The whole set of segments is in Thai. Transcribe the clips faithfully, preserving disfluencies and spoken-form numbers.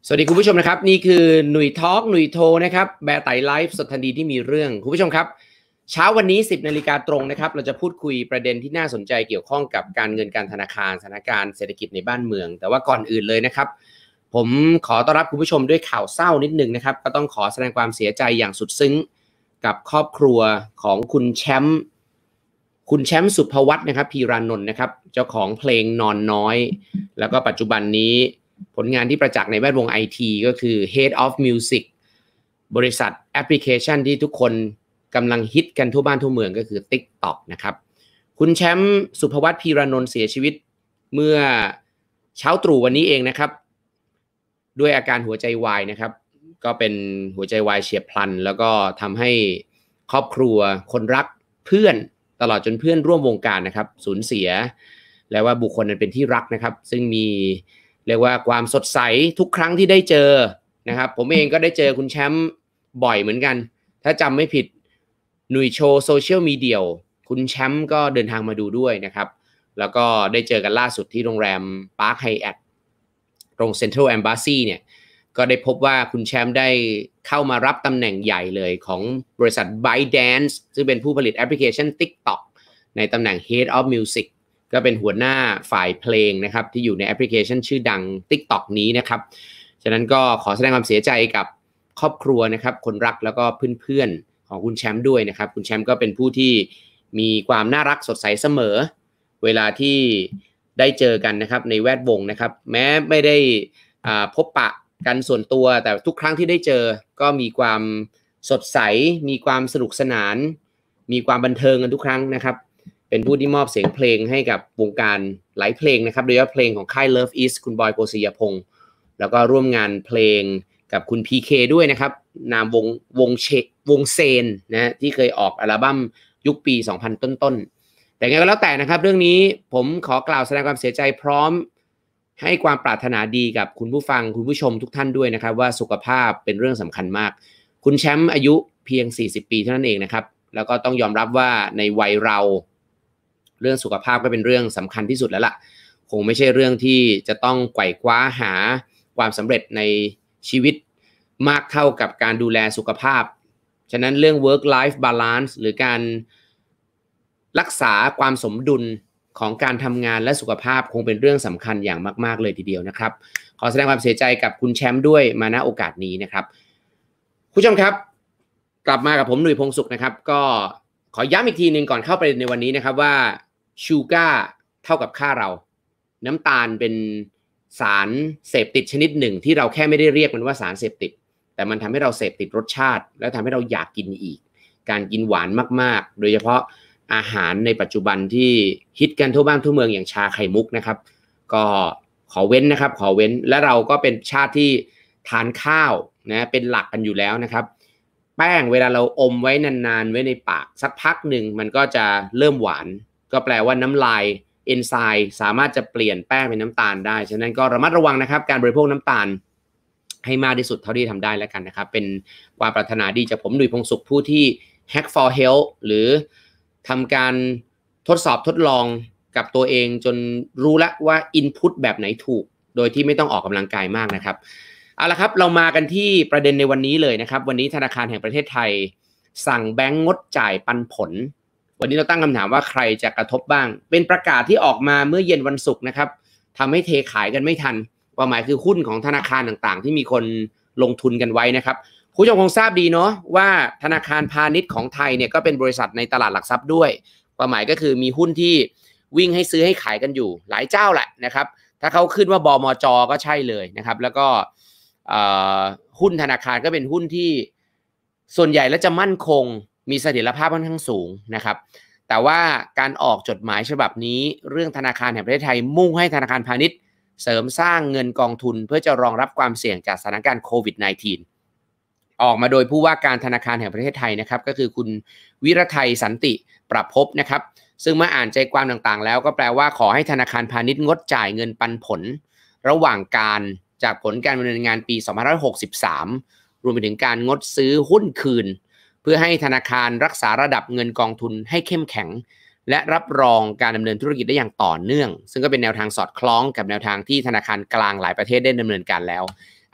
สวัสดีคุณผู้ชมนะครับนี่คือหนุ่ยทอล์กหนุ่ยโทนะครับแบร์ไตไลฟ์สดทันทีที่มีเรื่องคุณผู้ชมครับเช้าวันนี้สิบนาฬิกาตรงนะครับเราจะพูดคุยประเด็นที่น่าสนใจเกี่ยวข้องกับการเงินการธนาคารสถานการณ์เศรษฐกิจในบ้านเมืองแต่ว่าก่อนอื่นเลยนะครับผมขอต้อนรับคุณผู้ชมด้วยข่าวเศร้านิดนึงนะครับก็ต้องขอแสดงความเสียใจอย่างสุดซึ้งกับครอบครัวของคุณแชมป์คุณแชมป์สุภวัฒน์นะครับพีรานนท์นะครับเจ้าของเพลงนอนน้อยแล้วก็ปัจจุบันนี้ผลงานที่ประจักษ์ในแวดวง ไอ ที ก็คือ Head of Music บริษัทแอปพลิเคชันที่ทุกคนกำลังฮิตกันทั่วบ้านทั่วเมืองก็คือ TikTok นะครับคุณแชมป์สุภวัฒน์พีรานนท์เสียชีวิตเมื่อเช้าตรู่วันนี้เองนะครับด้วยอาการหัวใจวายนะครับก็เป็นหัวใจวายเฉียบพลันแล้วก็ทำให้ครอบครัวคนรักเพื่อนตลอดจนเพื่อนร่วมวงการนะครับสูญเสียและว่าบุคคลนั้นเป็นที่รักนะครับซึ่งมีเรียกว่าความสดใสทุกครั้งที่ได้เจอนะครับผมเองก็ได้เจอคุณแชมป์บ่อยเหมือนกันถ้าจำไม่ผิดหนุ่ยโชว์โซเชียลมีเดียคุณแชมป์ก็เดินทางมาดูด้วยนะครับแล้วก็ได้เจอกันล่าสุดที่โรงแรม Park Hyatt ตรง Central Embassy เนี่ยก็ได้พบว่าคุณแชมป์ได้เข้ามารับตำแหน่งใหญ่เลยของบริษัท ByteDance ซึ่งเป็นผู้ผลิตแอปพลิเคชัน TikTok ในตำแหน่ง Head of Musicก็เป็นหัวหน้าฝ่ายเพลงนะครับที่อยู่ในแอปพลิเคชันชื่อดัง TikTok นี้นะครับฉะนั้นก็ขอแสดงความเสียใจกับครอบครัวนะครับคนรักแล้วก็เพื่อนๆของคุณแชมป์ด้วยนะครับคุณแชมป์ก็เป็นผู้ที่มีความน่ารักสดใสเสมอเวลาที่ได้เจอกันนะครับในแวดวงนะครับแม้ไม่ได้พบปะกันส่วนตัวแต่ทุกครั้งที่ได้เจอก็มีความสดใสมีความสนุกสนานมีความบันเทิงกันทุกครั้งนะครับเป็นผู้ที่มอบเสียงเพลงให้กับวงการหลายเพลงนะครับโดยเฉพาะเพลงของค่าย Love Is คุณบอยโกสิยพงศ์แล้วก็ร่วมงานเพลงกับคุณ พี เค ด้วยนะครับนามวงวงเชวงเซนนะที่เคยออกอัลบั้มยุคปีสองพันต้นๆแต่ไงก็แล้วแต่นะครับเรื่องนี้ผมขอกล่าวแสดงความเสียใจพร้อมให้ความปรารถนาดีกับคุณผู้ฟังคุณผู้ชมทุกท่านด้วยนะครับว่าสุขภาพเป็นเรื่องสำคัญมากคุณแชมป์อายุเพียงสี่สิบปีเท่านั้นเองนะครับแล้วก็ต้องยอมรับว่าในวัยเราเรื่องสุขภาพก็เป็นเรื่องสำคัญที่สุดแล้วล่ะคงไม่ใช่เรื่องที่จะต้องไกว่คว้าหาความสำเร็จในชีวิตมากเท่ากับการดูแลสุขภาพฉะนั้นเรื่อง work life balance หรือการรักษาความสมดุลของการทำงานและสุขภาพคงเป็นเรื่องสำคัญอย่างมากๆเลยทีเดียวนะครับขอแสดงความเสียใจกับคุณแชมป์ด้วยมาณโอกาสนี้นะครับผู้ชมครับกลับมากับผมหนุ่ยพงษ์สุขนะครับก็ขอย้ำอีกทีนึงก่อนเข้าไปในวันนี้นะครับว่าชูการ์เท่ากับค่าเราน้ำตาลเป็นสารเสพติดชนิดหนึ่งที่เราแค่ไม่ได้เรียกมันว่าสารเสพติดแต่มันทำให้เราเสพติดรสชาติและทำให้เราอยากกินอีกการกินหวานมากๆโดยเฉพาะอาหารในปัจจุบันที่ฮิตกันทั่วบ้านทั่วเมืองอย่างชาไข่มุกนะครับก็ขอเว้นนะครับขอเว้นและเราก็เป็นชาติที่ทานข้าวนะเป็นหลักกันอยู่แล้วนะครับแป้งเวลาเราอมไว้นานๆไว้ในปากสักพักหนึ่งมันก็จะเริ่มหวานก็แปลว่าน้ำลายเอนไซม์สามารถจะเปลี่ยนแป้งเป็นน้ำตาลได้ฉะนั้นก็ระมัดระวังนะครับการบริโภคน้ำตาลให้มากที่สุดเท่าที่ทำได้แล้วกันนะครับเป็นความปรารถนาดีจากผมหนุ่ยพงษ์สุขผู้ที่ Hack for Health หรือทำการทดสอบทดลองกับตัวเองจนรู้แล้วว่า input แบบไหนถูกโดยที่ไม่ต้องออกกำลังกายมากนะครับเอาละครับเรามากันที่ประเด็นในวันนี้เลยนะครับวันนี้ธนาคารแห่งประเทศไทยสั่งแบงก์งดจ่ายปันผลวันนี้เราตั้งคำถามว่าใครจะกระทบบ้างเป็นประกาศที่ออกมาเมื่อเย็นวันศุกร์นะครับทำให้เทขายกันไม่ทันความหมายคือหุ้นของธนาคารต่างๆที่มีคนลงทุนกันไว้นะครับคุณผู้ชมคงทราบดีเนาะว่าธนาคารพาณิชย์ของไทยเนี่ยก็เป็นบริษัทในตลาดหลักทรัพย์ด้วยความหมายก็คือมีหุ้นที่วิ่งให้ซื้อให้ขายกันอยู่หลายเจ้าแหละนะครับถ้าเขาขึ้นว่าบมจ.ก็ใช่เลยนะครับแล้วก็หุ้นธนาคารก็เป็นหุ้นที่ส่วนใหญ่แล้วจะมั่นคงมีเสถียรภาพค่อนข้างสูงนะครับแต่ว่าการออกจดหมายฉบับนี้เรื่องธนาคารแห่งประเทศไทยมุ่งให้ธนาคารพาณิชย์เสริมสร้างเงินกองทุนเพื่อจะรองรับความเสี่ยงจากสถานการณ์โควิด สิบเก้า ออกมาโดยผู้ว่าการธนาคารแห่งประเทศไทยนะครับก็คือคุณวิรไทยสันติประภพนะครับซึ่งเมื่ออ่านใจความต่างๆแล้วก็แปลว่าขอให้ธนาคารพาณิชย์งดจ่ายเงินปันผลระหว่างการจากผลการดำเนินงานปีสองพันห้าร้อยหกสิบสามรวมไปถึงการงดซื้อหุ้นคืนเพื่อให้ธนาคารรักษาระดับเงินกองทุนให้เข้มแข็งและรับรองการดำเนินธุรกิจได้อย่างต่อเนื่องซึ่งก็เป็นแนวทางสอดคล้องกับแนวทางที่ธนาคารกลางหลายประเทศได้ดำเนินการแล้ว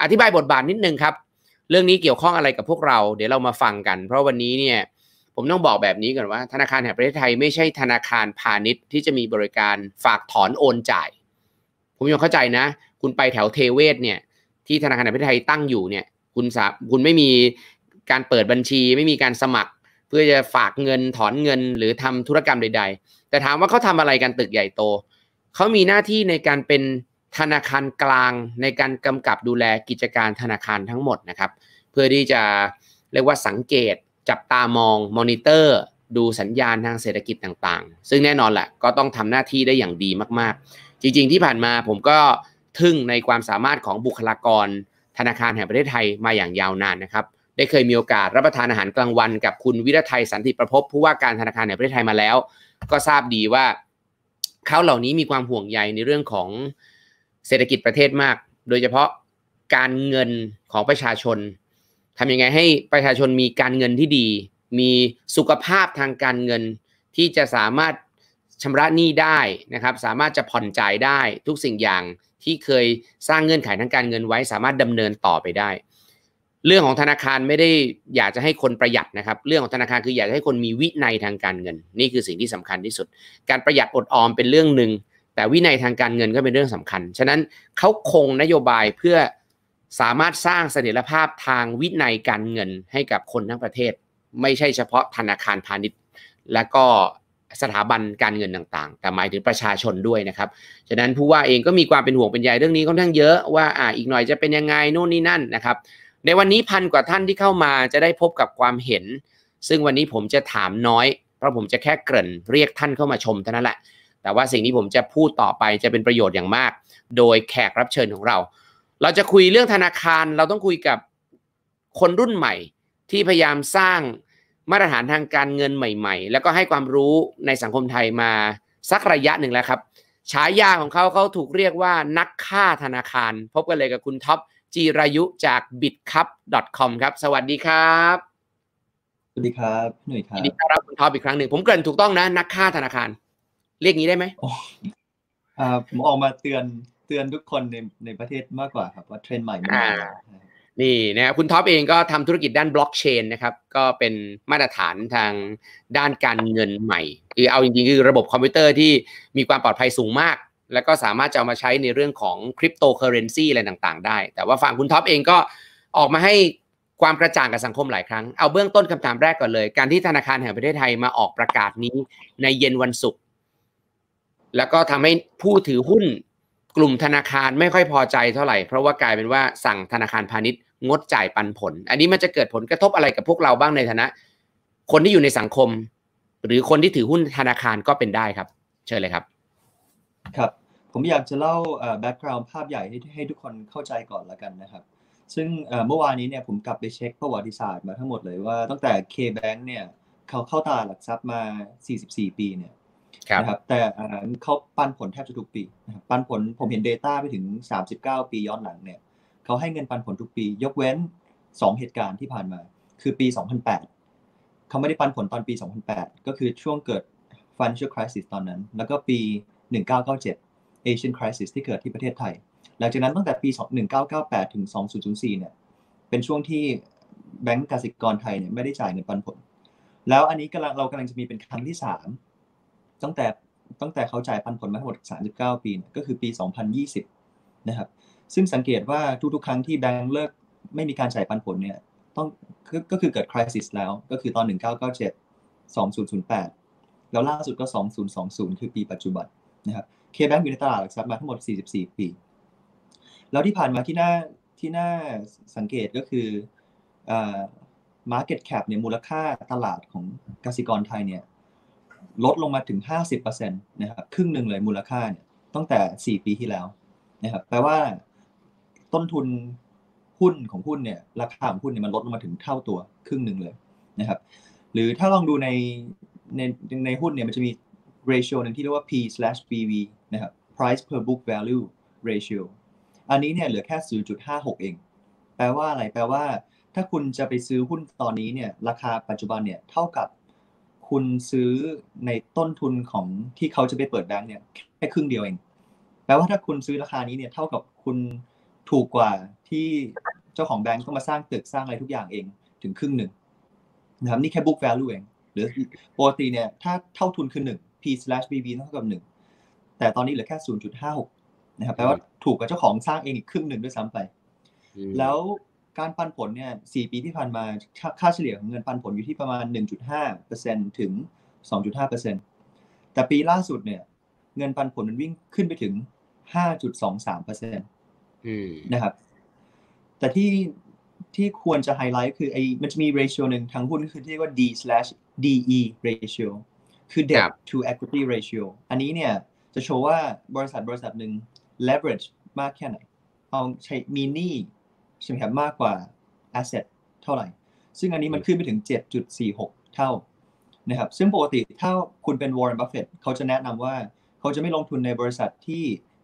อธิบายบทบาทนิดนึงครับเรื่องนี้เกี่ยวข้องอะไรกับพวกเราเดี๋ยวเรามาฟังกันเพราะวันนี้เนี่ยผมต้องบอกแบบนี้ก่อนว่าธนาคารแห่งประเทศไทยไม่ใช่ธนาคารพาณิชย์ที่จะมีบริการฝากถอนโอนจ่ายผมยังเข้าใจนะคุณไปแถวเทเวศเนี่ยที่ธนาคารแห่งประเทศไทยตั้งอยู่เนี่ยคุณสาคุณไม่มีการเปิดบัญชีไม่มีการสมัครเพื่อจะฝากเงินถอนเงินหรือทำธุรกรรมใดๆแต่ถามว่าเขาทำอะไรกันตึกใหญ่โตเขามีหน้าที่ในการเป็นธนาคารกลางในการกำกับดูแลกิจการธนาคารทั้งหมดนะครับเพื่อที่จะเรียกว่าสังเกตจับตามองมอนิเตอร์ดูสัญญาณทางเศรษฐกิจต่างๆซึ่งแน่นอนแหละก็ต้องทำหน้าที่ได้อย่างดีมากๆจริงๆที่ผ่านมาผมก็ทึ่งในความสามารถของบุคลากรธนาคารแห่งประเทศไทยมาอย่างยาวนานนะครับได้เคยมีโอกาสรับประทานอาหารกลางวันกับคุณวิรทัยสันติประพบผู้ว่าการธนาคารแห่งประเทศไทยมาแล้วก็ทราบดีว่าเขาเหล่านี้มีความห่วงใยในเรื่องของเศรษฐกิจประเทศมากโดยเฉพาะการเงินของประชาชนทำยังไงให้ประชาชนมีการเงินที่ดีมีสุขภาพทางการเงินที่จะสามารถชำระหนี้ได้นะครับสามารถจะผ่อนจ่ายได้ทุกสิ่งอย่างที่เคยสร้างเงื่อนไขทางการเงินไว้สามารถดำเนินต่อไปได้เรื่องของธนาคารไม่ได้อยากจะให้คนประหยัดนะครับเรื่องของธนาคารคืออยากให้คนมีวินัยทางการเงินนี่คือสิ่งที่สำคัญที่สุดการประหยัดอดออมเป็นเรื่องหนึ่งแต่วินัยทางการเงินก็เป็นเรื่องสำคัญฉะนั้นเขาคงนโยบายเพื่อสามารถสร้างเสถียรภาพทางวินัยการเงินให้กับคนทั้งประเทศไม่ใช่เฉพาะธนาคารพาณิชย์และก็สถาบันการเงินต่างๆแต่หมายถึงประชาชนด้วยนะครับฉะนั้นผู้ว่าเองก็มีความเป็นห่วงเป็นใยเรื่องนี้ค่อนข้างเยอะว่าอ่าอีกหน่อยจะเป็นยังไงโน่นนี่นั่นนะครับในวันนี้พันกว่าท่านที่เข้ามาจะได้พบกับความเห็นซึ่งวันนี้ผมจะถามน้อยเพราะผมจะแค่เกริ่นเรียกท่านเข้ามาชมเท่านั้นแหละแต่ว่าสิ่งที่ผมจะพูดต่อไปจะเป็นประโยชน์อย่างมากโดยแขกรับเชิญของเราเราจะคุยเรื่องธนาคารเราต้องคุยกับคนรุ่นใหม่ที่พยายามสร้างมาตรฐานทางการเงินใหม่ๆแล้วก็ให้ความรู้ในสังคมไทยมาสักระยะหนึ่งแล้วครับฉายาของเขาเขาถูกเรียกว่านักฆ่าธนาคารพบกันเลยกับคุณท็อปจีรายุจาก บิตคัพ ดอท คอม ครับสวัสดีครับสวัสดีครับหนุ่ยครับยินดีต้อนรับคุณท็อปอีกครั้งหนึ่งผมเกริ่นถูกต้องนะนักฆ่าธนาคารเรียกงี้ได้ไหมอ่าผมออกมาเตือนเตือนทุกคนในในประเทศมากกว่าครับว่าเทรนด์ใหม่มันมานี่นะคุณท็อปเองก็ทำธุรกิจด้านบล็อกเชนนะครับก็เป็นมาตรฐานทางด้านการเงินใหม่คือเอาจริงๆคือระบบคอมพิวเตอร์ที่มีความปลอดภัยสูงมากแล้วก็สามารถจะเอามาใช้ในเรื่องของคริปโตเคอเรนซีอะไรต่างๆได้แต่ว่าฝั่งคุณท็อปเองก็ออกมาให้ความกระจ่างกับสังคมหลายครั้งเอาเบื้องต้นคำถามแรกก่อนเลยการที่ธนาคารแห่งประเทศไทยมาออกประกาศนี้ในเย็นวันศุกร์แล้วก็ทำให้ผู้ถือหุ้นกลุ่มธนาคารไม่ค่อยพอใจเท่าไหร่เพราะว่ากลายเป็นว่าสั่งธนาคารพาณิชย์งดจ่ายปันผลอันนี้มันจะเกิดผลกระทบอะไรกับพวกเราบ้างในฐานะคนที่อยู่ในสังคมหรือคนที่ถือหุ้นธนาคารก็เป็นได้ครับเชิญเลยครับครับผมอยากจะเล่าแบ็กกราวด์ภาพใหญ่ให้ให้ทุกคนเข้าใจก่อนละกันนะครับซึ่งเมื่อวานนี้เนี่ยผมกลับไปเช็คประวัติศาสตร์มาทั้งหมดเลยว่าตั้งแต่ K-Bank เนี่ยเขาเข้าตลาดหลักทรัพย์มาสี่สิบสี่ปีเนี่ยนะครับแต่เขาปันผลแทบจะทุกปีนะครับปันผลผมเห็น data ไปถึงสามสิบเก้าปีย้อนหลังเนี่ยเขาให้เงินปันผลทุกปียกเว้นสองเหตุการณ์ที่ผ่านมาคือปีสองพันแปดเขาไม่ได้ปันผลตอนปีสองพันแปดก็คือช่วงเกิด financial crisis ตอนนั้นแล้วก็ปีหนึ่งพันเก้าร้อยเก้าสิบเจ็ด Asian crisis ที่เกิดที่ประเทศไทยหลังจากนั้นตั้งแต่ปีหนึ่งพันเก้าร้อยเก้าสิบแปดถึงสองพันสี่เนี่ยเป็นช่วงที่แบงก์กสิกรไทยเนี่ยไม่ได้จ่ายเงินปันผลแล้วอันนี้กำลังเรากำลังจะมีเป็นครั้งที่สามตั้งแต่ตั้งแต่เขาจ่ายปันผลมาทั้งหมดสามสิบเก้าปีเนี่ยก็คือปีสองพันยี่สิบนะครับซึ่งสังเกตว่าทุกๆครั้งที่แบงก์เลิกไม่มีการจ่ายปันผลเนี่ยต้องก็คือเกิด crisis แล้วก็คือตอนหนึ่งพันเก้าร้อยเก้าสิบเจ็ด สองพันแปดแล้วล่าสุดก็สองพันยี่สิบคือปีปัจจุบันนะครับ K-Bank อยู่ในตลาดหลักทรัพย์มาทั้งหมดสี่สิบสี่ปีแล้วที่ผ่านมาที่น่าที่น่าสังเกตก็คือเอ่อ market cap เนี่ยมูลค่าตลาดของกสิกรไทยเนี่ยลดลงมาถึง ห้าสิบเปอร์เซ็นต์ นะครับครึ่งหนึ่งเลยมูลค่าเนี่ยตั้งแต่สี่ปีที่แล้วนะครับแปลว่าต้นทุนหุ้นของหุ้นเนี่ยราคาของหุ้นเนี่ยมันลดลงมาถึงเท่าตัวครึ่งหนึ่งเลยนะครับหรือถ้าลองดูในในในหุ้นเนี่ยมันจะมี ratio นึงที่เรียกว่า P/บี วี นะครับ price per book value ratio อันนี้เนี่ยเหลือแค่ ศูนย์จุดห้าหก เองแปลว่าอะไรแปลว่าถ้าคุณจะไปซื้อหุ้นตอนนี้เนี่ยราคาปัจจุบันเนี่ยเท่ากับคุณซื้อในต้นทุนของที่เขาจะไปเปิดแบงก์เนี่ยแค่ครึ่งเดียวเองแปลว่าถ้าคุณซื้อราคานี้เนี่ยเท่ากับคุณถูกกว่าที่เจ้าของแบงก์ต้องมาสร้างตึกสร้างอะไรทุกอย่างเองถึงครึ่งหนึ่งนะครับนี่แค่ book value เองหรือปกติเนี่ยถ้าเท่าทุนคือหนึ่ง P/บี บี เท่ากับหนึ่งแต่ตอนนี้เหลือแค่ ศูนย์จุดห้าหก นะครับแปลว่าถูกกับเจ้าของสร้างเองอีกครึ่งหนึ่งด้วยซ้ำไปแล้วการปันผลเนี่ยสี่ปีที่ผ่านมาค่าเฉลี่ยของเงินปันผลอยู่ที่ประมาณ หนึ่งจุดห้าเปอร์เซ็นต์ ถึง สองจุดห้าเปอร์เซ็นต์ แต่ปีล่าสุดเนี่ยเงินปันผลมันวิ่งขึ้นไปถึง ห้าจุดสองสามเปอร์เซ็นต์ นะครับแต่ที่ที่ควรจะไฮไลท์คือไอ้มันจะมี ratio หนึ่งทางหุ้นคือที่เรียกว่า D/ดี อี ratio คือ debt to equity ratio อันนี้เนี่ยจะโชว์ว่าบริษัทบริษัทหนึ่ง leverage มากแค่ไหนเอาใช้มีหนี้ใช่ไหมครับมากกว่า asset เท่าไหร่ซึ่งอันนี้มันขึ้นไปถึง เจ็ดจุดสี่หก เท่านะครับซึ่งปกติถ้าคุณเป็น Warren Buffett เขาจะแนะนำว่าเขาจะไม่ลงทุนในบริษัทที่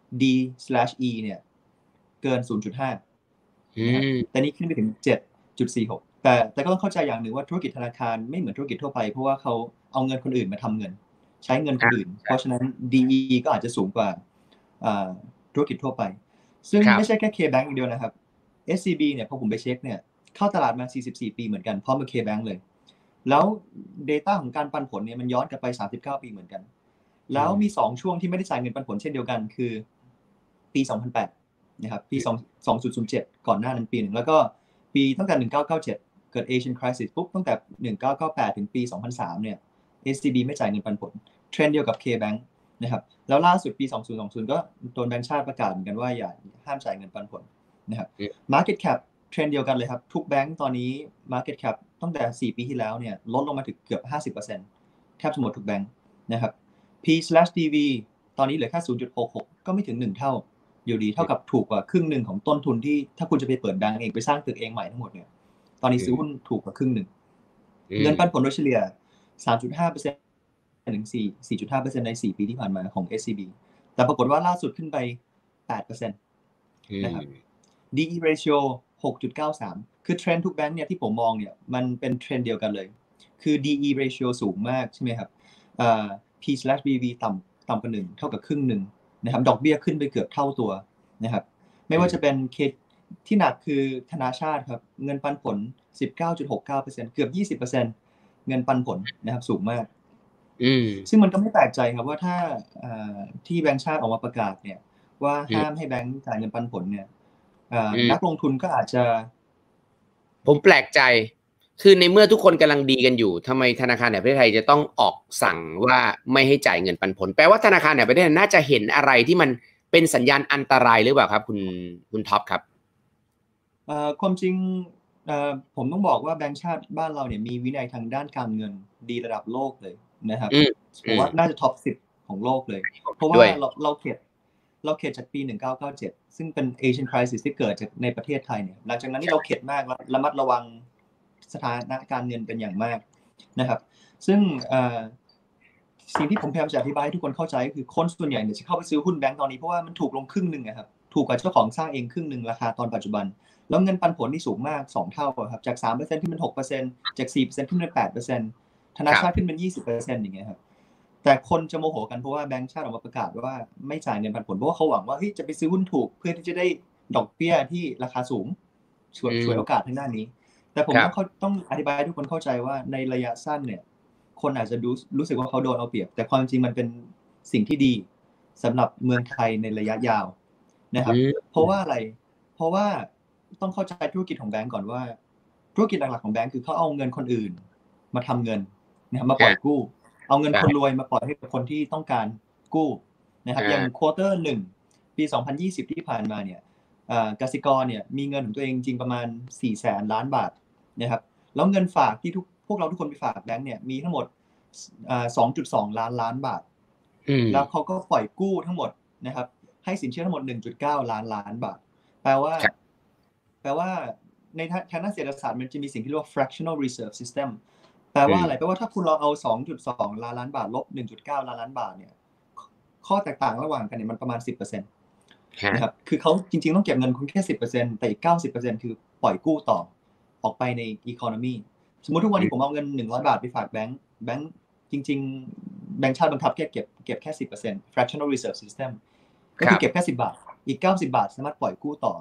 D/E เนี่ยเกิน ศูนย์จุดห้า นะครับแต่นี่ขึ้นไปถึง เจ็ดจุดสี่หก แต่แต่ก็ต้องเข้าใจอย่างหนึ่งว่าธุรกิจธนาคารไม่เหมือนธุรกิจทั่วไปเพราะว่าเขาเอาเงินคนอื่นมาทำเงินใช้เงินคนอื่นเพราะฉะนั้น ดี อี ก็อาจจะสูงกว่าธุรกิจทั่วไปซึ่งไม่ใช่แค่ K-Bank อย่างเดียวนะครับ เอส ซี บี เนี่ยพอผมไปเช็คเนี่ยเข้าตลาดมาสี่สิบสี่ปีเหมือนกันพร้อมกับ K-Bank เลยแล้ว data ของการปันผลเนี่ยมันย้อนกลับไปสามสิบเก้าปีเหมือนกันแล้วมีสองช่วงที่ไม่ได้จ่ายเงินปันผลเช่นเดียวกันคือปีสองพันแปดนะครับปีสองพันเจ็ดก่อนหน้านั้นปีหนึ่งแล้วก็ปีตั้งแต่หนึ่งพันเก้าร้อยเก้าสิบเจ็ดเกิด Asian Crisis ปุ๊บตั้งแต่หนึ่งพันเก้าร้อยเก้าสิบแปดถึงปีสองพันสามเนี่ย เอส ซี บี ไม่จ่ายเงินปันผลเทรนด์เดียวกับ K-Bank นะครับแล้วล่าสุดปีสองพันยี่สิบก็โดนแบงก์ชาติประกาศเหมือนกันว่าอย่าห้ามจ่ายเงินปันผลนะครับ Market Cap เทรนด์เดียวกันเลยครับทุกแบงก์ตอนนี้ Market Cap ตั้งแต่สี่ปีที่แล้วเนี่ยลดลงมาถึงเกือบ ห้าสิบเปอร์เซ็นต์ แทบจะหมดทุกแบงก์นะครับ P/ดี บี ตอนนี้เหลือแค่ ศูนย์จุดหกหก ก็ไม่ถึงหนึ่งเท่าอยู่ดีเท่ากับถูกกว่าครึ่งหนึ่งของต้นทุนที่ถ้าคุณจะไปเปิดแบงก์เองไปสร้างตึกเองใหม่ทั้งหมดเนี่ยตอนนี้ซื้อหุ้นถูกกว่าครึ่งหนึ่งเงินปันผลโดยเฉลี่ย สามจุดห้าเปอร์เซ็นต์ ถึง สี่จุดห้าเปอร์เซ็นต์ ในสี่ปีที่ผ่านมาของ เอส ซี บี แต่ปรากฏว่าล่าสุดขึ้นไป แปดเปอร์เซ็นต์ นะครับ ดี อี ratio หกจุดเก้าสาม คือเทรนด์ทุกแบงก์เนี่ยที่ผมมองเนี่ยมันเป็นเทรนด์เดียวกันเลยคือ ดี อี ratio สูงมากใช่ไหมครับ P/บี บี ต่ำต่ำกว่าหนึ่งเท่ากับครึ่งหนึ่งนะครับดอกเบี้ยขึ้นไปเกือบเท่าตัวนะครับไม่ว่าจะเป็นเคสที่หนักคือธนาชาติครับเงินปันผล สิบเก้าจุดหกเก้าเปอร์เซ็นต์ เกือบ ยี่สิบเปอร์เซ็นต์ เงินปันผลนะครับสูงมากซึ่งมันก็ไม่แปลกใจครับว่าถ้าที่แบงก์ชาติออกมาประกาศเนี่ยว่าห้ามให้แบงก์จ่ายเงินปันผลเนี่ยนักลงทุนก็อาจจะผมแปลกใจคือในเมื่อทุกคนกำลังดีกันอยู่ทำไมธนาคารแห่งประเทศไทยจะต้องออกสั่งว่าไม่ให้จ่ายเงินปันผลแปลว่าธนาคารแห่งประเทศน่าจะเห็นอะไรที่มันเป็นสัญญาณอันตรายหรือเปล่าครับคุณคุณท็อปครับความจริงผมต้องบอกว่าแบงก์ชาติบ้านเราเนี่ยมีวินัยทางด้านการเงินดีระดับโลกเลยนะครับผมว่าน่าจะท็อปสิบของโลกเลยเพราะว่าเราเราเข็ดเราเข็ดจากปีหนึ่งพันเก้าร้อยเก้าสิบเจ็ดซึ่งเป็น Asian Crisis ที่เกิดจากในประเทศไทยเนี่ยหลังจากนั้นนี่เราเข็ดมากแล้วระมัดระวังสถานะการเงินเป็นอย่างมากนะครับซึ่งสิ่งที่ผมพยายามจะอธิบายให้ทุกคนเข้าใจก็คือคนส่วนใหญ่เนี่ยจะเข้าไปซื้อหุ้นแบงก์ตอนนี้เพราะว่ามันถูกลงครึ่งนึงนะครับถูกกว่าเจ้าของสร้างเองครึ่งนึงราคาตอนปัจจุบันแล้วเงินปันผลที่สูงมากสองเท่าครับจาก สามเปอร์เซ็นต์ ขึ้นเป็น หกเปอร์เซ็นต์ จาก สี่เปอร์เซ็นต์ ขึ้นเป็น แปดเปอร์เซ็นต์ ธนาคารขึ้นเป็น ยี่สิบเปอร์เซ็นต์ อย่างเงี้ยครับแต่คนจะโมโหกันเพราะว่าแบงก์ชาติออกมาประกาศว่าไม่จ่ายเงินปันผลเพราะว่าเขาหวังว่าเฮ้ยจะไปซื้อหุ้นถูกเพื่อที่จะได้ดอกเบี้ยที่ราคาสูงช่วยช่วยโอกาสทางด้านนี้แต่ผมต้องต้องอธิบายให้ทุกคนเข้าใจว่าในระยะสั้นเนี่ยคนอาจจะรู้รู้สึกว่าเขาโดนเอาเปรียบแต่ความจริงมันเป็นสิ่งที่ดีสำหรับเมืองไทยในระยะยาวนะครับเพราะว่าอะไรเพราะว่าต้องเข้าใจธุรกิจของแบงก์ก่อนว่าธุรกิจหลักๆของแบงก์คือเขาเอาเงินคนอื่นมาทำเงินนะครับมาปล่อยกู้เอาเงินคนรวยมาปล่อยให้กับคนที่ต้องการกู้นะครับอย่างควอเตอร์หนึ่งปีสองพันยี่สิบที่ผ่านมาเนี่ยกสิกรเนี่ยมีเงินของตัวเองจริงประมาณสี่แสนล้านบาทนะครับแล้วเงินฝากที่ทุกพวกเราทุกคนไปฝากแบงก์เนี่ยมีทั้งหมด สองจุดสอง ล้านล้านบาทแล้วเขาก็ปล่อยกู้ทั้งหมดนะครับให้สินเชื่อทั้งหมด หนึ่งจุดเก้า ล้านล้านบาทแปลว่าแปลว่าในทางด้านเศรษฐศาสตร์มันจะมีสิ่งที่เรียกว่า fractional reserve system แปลว่าอะไรแปลว่าถ้าคุณลองเอา สองจุดสอง ล้านล้านบาทลบ หนึ่งจุดเก้า ล้านล้านบาทเนี่ยข้อแตกต่างระหว่างกันเนี่ยมันประมาณ สิบเปอร์เซ็นต์ นะครับคือเขาจริงๆต้องเก็บเงินคุณแค่ สิบเปอร์เซ็นต์ แต่อีก เก้าสิบเปอร์เซ็นต์ คือปล่อยกู้ต่อออกไปใน economy สมมุติทุกวันนี้ผมเอาเงินหนึ่งร้อยบาทไปฝากแบงค์แบงค์จริงๆแบงค์ชาติบังคับแค่เก็บเก็บแค่ สิบเปอร์เซ็นต์ fractional reserve system ก็คือเก็บแค่สิบบาทอีกเก้าสิบบาทสามารถปล่อยกู้ต่อ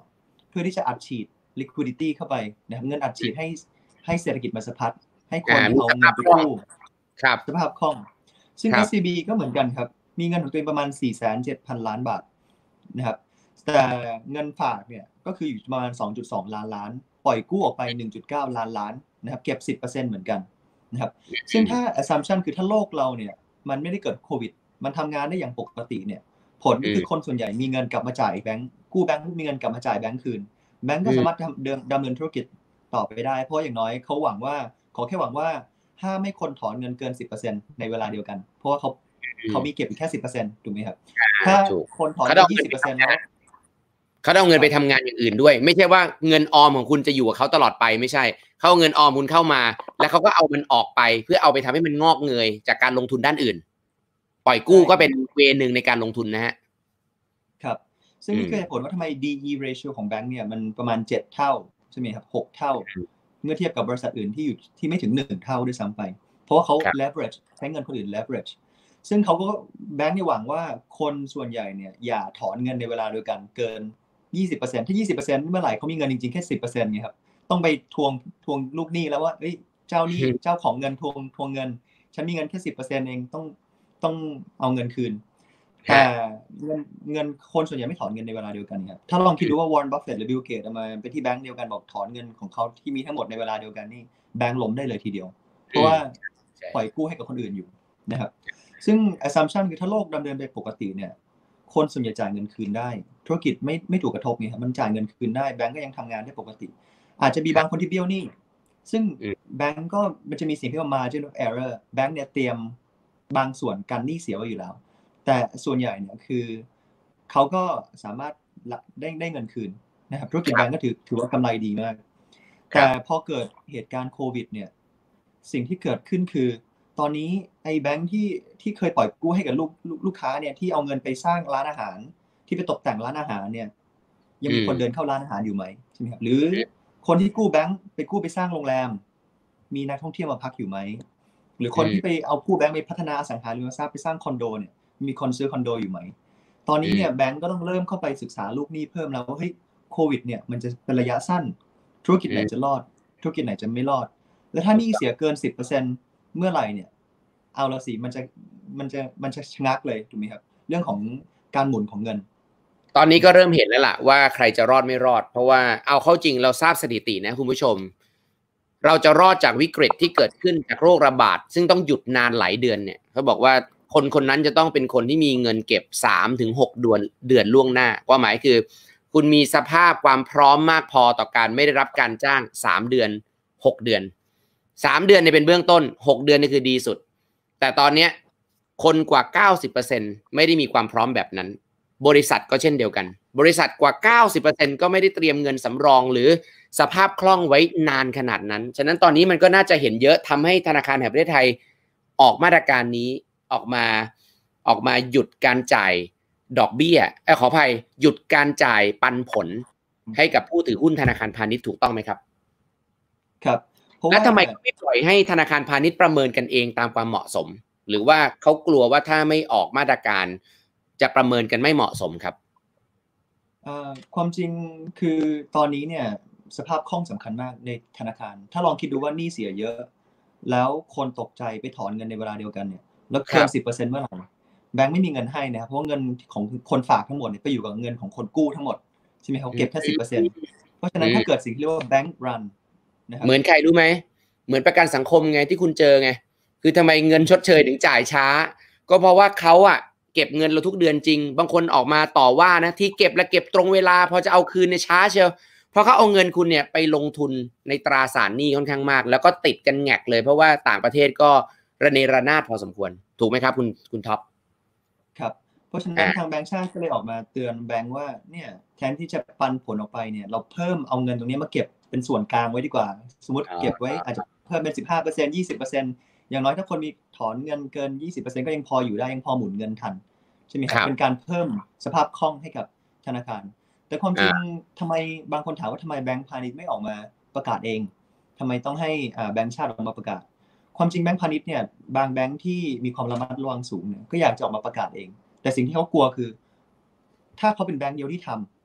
เพื่อที่จะอัดฉีด liquidity เข้าไปนะครับเงินอัดฉีดให้ให้เศรษฐกิจมันสะพัดให้คนเอาเงินไปกู้ครับสภาพคล่องซึ่ง เอส ซี บี ก็เหมือนกันครับมีเงินของตัวเองประมาณ สี่แสนเจ็ดพัน ล้านบาทนะครับแต่เงินฝากเนี่ยก็คืออยู่ประมาณ สองจุดสอง ล้านล้านปล่อยกู้ออกไป หนึ่งจุดเก้า ล้านล้านนะครับเก็บ สิบเปอร์เซ็นต์ เหมือนกันนะครับซึ่งถ้า assumption คือถ้าโลกเราเนี่ยมันไม่ได้เกิดโควิดมันทำงานได้อย่างปกติเนี่ยผลก็คือคนส่วนใหญ่มีเงินกลับมาจ่ายแบงก์กู้แบงก์มีเงินกลับมาจ่ายแบงก์คืนแบงก์ก็สามารถดำเนินธุรกิจต่อไปได้เพราะอย่างน้อยเขาหวังว่าขอแค่หวังว่าห้ามไม่คนถอนเงินเกิน สิบเปอร์เซ็นต์ ในเวลาเดียวกันเพราะว่าเขาเขามีเก็บอีกแค่ สิบเปอร์เซ็นต์ ถูกไหมครับถ้าคนถอนไป ยี่สิบเปอร์เซ็นต์ แล้วเขาเอาเงินไปทำงานอย่างอื่นด้วยไม่ใช่ว่าเงินออมของคุณจะอยู่กับเขาตลอดไปไม่ใช่เขาเอาเงินออมคุณเข้ามาแล้วเขาก็เอามันออกไปเพื่อเอาไปทำให้มันงอกเงยจากการลงทุนด้านอื่นปล่อยกู้ก็เป็นเวนึงในการลงทุนนะฮะครับซึ่งนี่คือเหตุผลว่าทำไม ดี อี ratio ของแบงก์เนี่ยมันประมาณเจ็ดเท่าใช่ไหมครับหกเท่าเมื่อเทียบกับบริษัทอื่นที่อยู่ที่ไม่ถึงหนึ่งเท่าด้วยซ้ำไปเพราะว่าเขา leverage ใช้เงินคนอื่น leverage ซึ่งเขาก็แบงก์เนี่ยหวังว่าคนส่วนใหญ่เนี่ยอย่าถอนเงินในเวลาเดียวกันเกิน ยี่สิบเปอร์เซ็นต์ ถ้า ยี่สิบเปอร์เซ็นต์ เมื่อไหร่เขามีเงินจริงๆแค่ สิบเปอร์เซ็นต์ ไงครับต้องไปทวงทวงลูกหนี้แล้วว่าเอ้ยเจ้าหนี้เจ้าของเงินทวงทวงเงินฉันมีเงินแค่ สิบเปอร์เซ็นต์ เองต้องต้องเอาเงินคืนแต่เงินเงินคนส่วนใหญ่ไม่ถอนเงินในเวลาเดียวกันครับถ้าลองคิดดูว่าวอร์เรน บัฟเฟตต์หรือบิลเกตเอามาไปที่แบงก์เดียวกันบอกถอนเงินของเขาที่มีทั้งหมดในเวลาเดียวกันนี่แบงก์ล้มได้เลยทีเดียวเพราะว่าปล่อยกู้ให้กับคนอื่นอยู่นะครับซึ่ง assumption คือถ้าโลกดำเนินไปปกติเนี่ยคนส่วนใหญ่จ่ายเงินคืนได้ธุรกิจไม่ไม่ถูกกระทบไงครับมันจ่ายเงินคืนได้แบงก์ก็ยังทำงานได้ปกติอาจจะมีบางคนที่เบี้ยวหนี้ซึ่งแบงก์ก็มันจะมีสิ่งที่เรียกว่า margin of error แบงก์เนี่ยเตรียมบางส่วนกันหนี้เสียไว้อยู่แล้วแต่ส่วนใหญ่เนี่ยคือเขาก็สามารถได้ได้เงินคืนนะครับธุรกิจแบงก์ก็ถือถือว่ากำไรดีมากแต่พอเกิดเหตุการณ์โควิดเนี่ยสิ่งที่เกิดขึ้นคือตอนนี้ไอ้แบงค์ที่ที่เคยปล่อยกู้ให้กับลูกลูกค้าเนี่ยที่เอาเงินไปสร้างร้านอาหารที่ไปตกแต่งร้านอาหารเนี่ยยังมีคนเดินเข้าร้านอาหารอยู่ไหมใช่ไหมครับหรือคนที่กู้แบงค์ไปกู้ไปสร้างโรงแรมมีนักท่องเที่ยวมาพักอยู่ไหมหรือคนที่ไปเอากู้แบงค์ไปพัฒนาอสังหาริมทรัพย์ไปสร้างคอนโดเนี่ยมีคนซื้อคอนโดอยู่ไหมตอนนี้เนี่ยแบงค์ก็ต้องเริ่มเข้าไปศึกษาลูกหนี้เพิ่มแล้วว่าเฮ้ยโควิดเนี่ยมันจะเป็นระยะสั้นธุรกิจไหนจะรอดธุรกิจไหนจะไม่รอดแล้วถ้าหนี้เสียเกิน สิบเปอร์เซ็นต์ เมื่อไหร่เนี่ยเอาละสิมันจะมันจะมันจะชะงักเลยถูกไหมครับเรื่องของการหมุนของเงินตอนนี้ก็เริ่มเห็นแล้วล่ะว่าใครจะรอดไม่รอดเพราะว่าเอาเข้าจริงเราทราบสถิตินะคุณผู้ชมเราจะรอดจากวิกฤตที่เกิดขึ้นจากโรคระบาดซึ่งต้องหยุดนานหลายเดือนเนี่ยเขาบอกว่าคนคนนั้นจะต้องเป็นคนที่มีเงินเก็บ สามถึงหก เดือนเดือนล่วงหน้าความหมายคือคุณมีสภาพความพร้อมมากพอต่อการไม่ได้รับการจ้างสามเดือนหกเดือนสามเดือนเนี่ยเป็นเบื้องต้นหกเดือนนี่คือดีสุดแต่ตอนนี้คนกว่า เก้าสิบเปอร์เซ็นต์ ไม่ได้มีความพร้อมแบบนั้นบริษัทก็เช่นเดียวกันบริษัทกว่า เก้าสิบเปอร์เซ็นต์ ก็ไม่ได้เตรียมเงินสำรองหรือสภาพคล่องไว้นานขนาดนั้นฉะนั้นตอนนี้มันก็น่าจะเห็นเยอะทำให้ธนาคารแห่งประเทศไทยออกมาตรการนี้ออกมาออกมาหยุดการจ่ายดอกเบี้ยเอ้ขออภัยหยุดการจ่ายปันผลให้กับผู้ถือหุ้นธนาคารพาณิชย์ถูกต้องไหมครับครับแล้วทำไมไม่ปล่อยให้ธนาคารพาณิชย์ประเมินกันเองตามความเหมาะสมหรือว่าเขากลัวว่าถ้าไม่ออกมาตรการจะประเมินกันไม่เหมาะสมครับความจริงคือตอนนี้เนี่ยสภาพคล่องสำคัญมากในธนาคารถ้าลองคิดดูว่าหนี้เสียเยอะแล้วคนตกใจไปถอนเงินในเวลาเดียวกันเนี่ยแล้วเกิน สิบเปอร์เซ็นต์ เมื่อไหร่แบงค์ไม่มีเงินให้นะครับเพราะเงินของคนฝากทั้งหมดเนี่ยไปอยู่กับเงินของคนกู้ทั้งหมดใช่ไหมเขาเก็บแค่ สิบเปอร์เซ็นต์ เพราะฉะนั้นถ้าเกิดสิ่งที่เรียกว่าแบงค์รันนะครับเหมือนใครรู้ไหมเหมือนประกันสังคมไงที่คุณเจอไงคือทำไมเงินชดเชยถึงจ่ายช้าก็เพราะว่าเขาอะเก็บเงินเราทุกเดือนจริงบางคนออกมาต่อว่านะที่เก็บและเก็บตรงเวลาพอจะเอาคืนในช้าเชียวเพราะเขาเอาเงินคุณเนี่ยไปลงทุนในตราสารหนี้ค่อนข้างมากแล้วก็ติดกันแงกเลยเพราะว่าต่างประเทศก็ระเนระนาดพอสมควรถูกไหมครับคุณคุณท็อปครับเพราะฉะนั้นทางแบงก์ชาติก็เลยออกมาเตือนแบงก์ว่าเนี่ยแทนที่จะปันผลออกไปเนี่ยเราเพิ่มเอาเงินตรงนี้มาเก็บเป็นส่วนกลางไว้ดีกว่าสมมติเก็บไว้อาจจะเพิ่มเป็น สิบห้าเปอร์เซ็นต์ ยี่สิบเปอร์เซ็นต์ อย่างน้อยถ้าคนมีถอนเงินเกิน ยี่สิบเปอร์เซ็นต์ ก็ยังพออยู่ได้ยังพอหมุนเงินทันใช่ไหมครับเป็นการเพิ่มสภาพคล่องให้กับธนาคารแต่ความจริงทำไมบางคนถามว่าทำไมแบงก์พาณิชย์ไม่ออกมาประกาศเองทำไมต้องให้แบงก์ชาติออกมาประกาศความจริงแบงก์พาณิชย์เนี่ยบางแบงก์ที่มีความระมัดระวังสูงเนี่ยก็อยากจะออกมาประกาศเองแต่สิ่งที่เขากลัวคือถ้าเขาเป็นแบงก์เดียวที่ท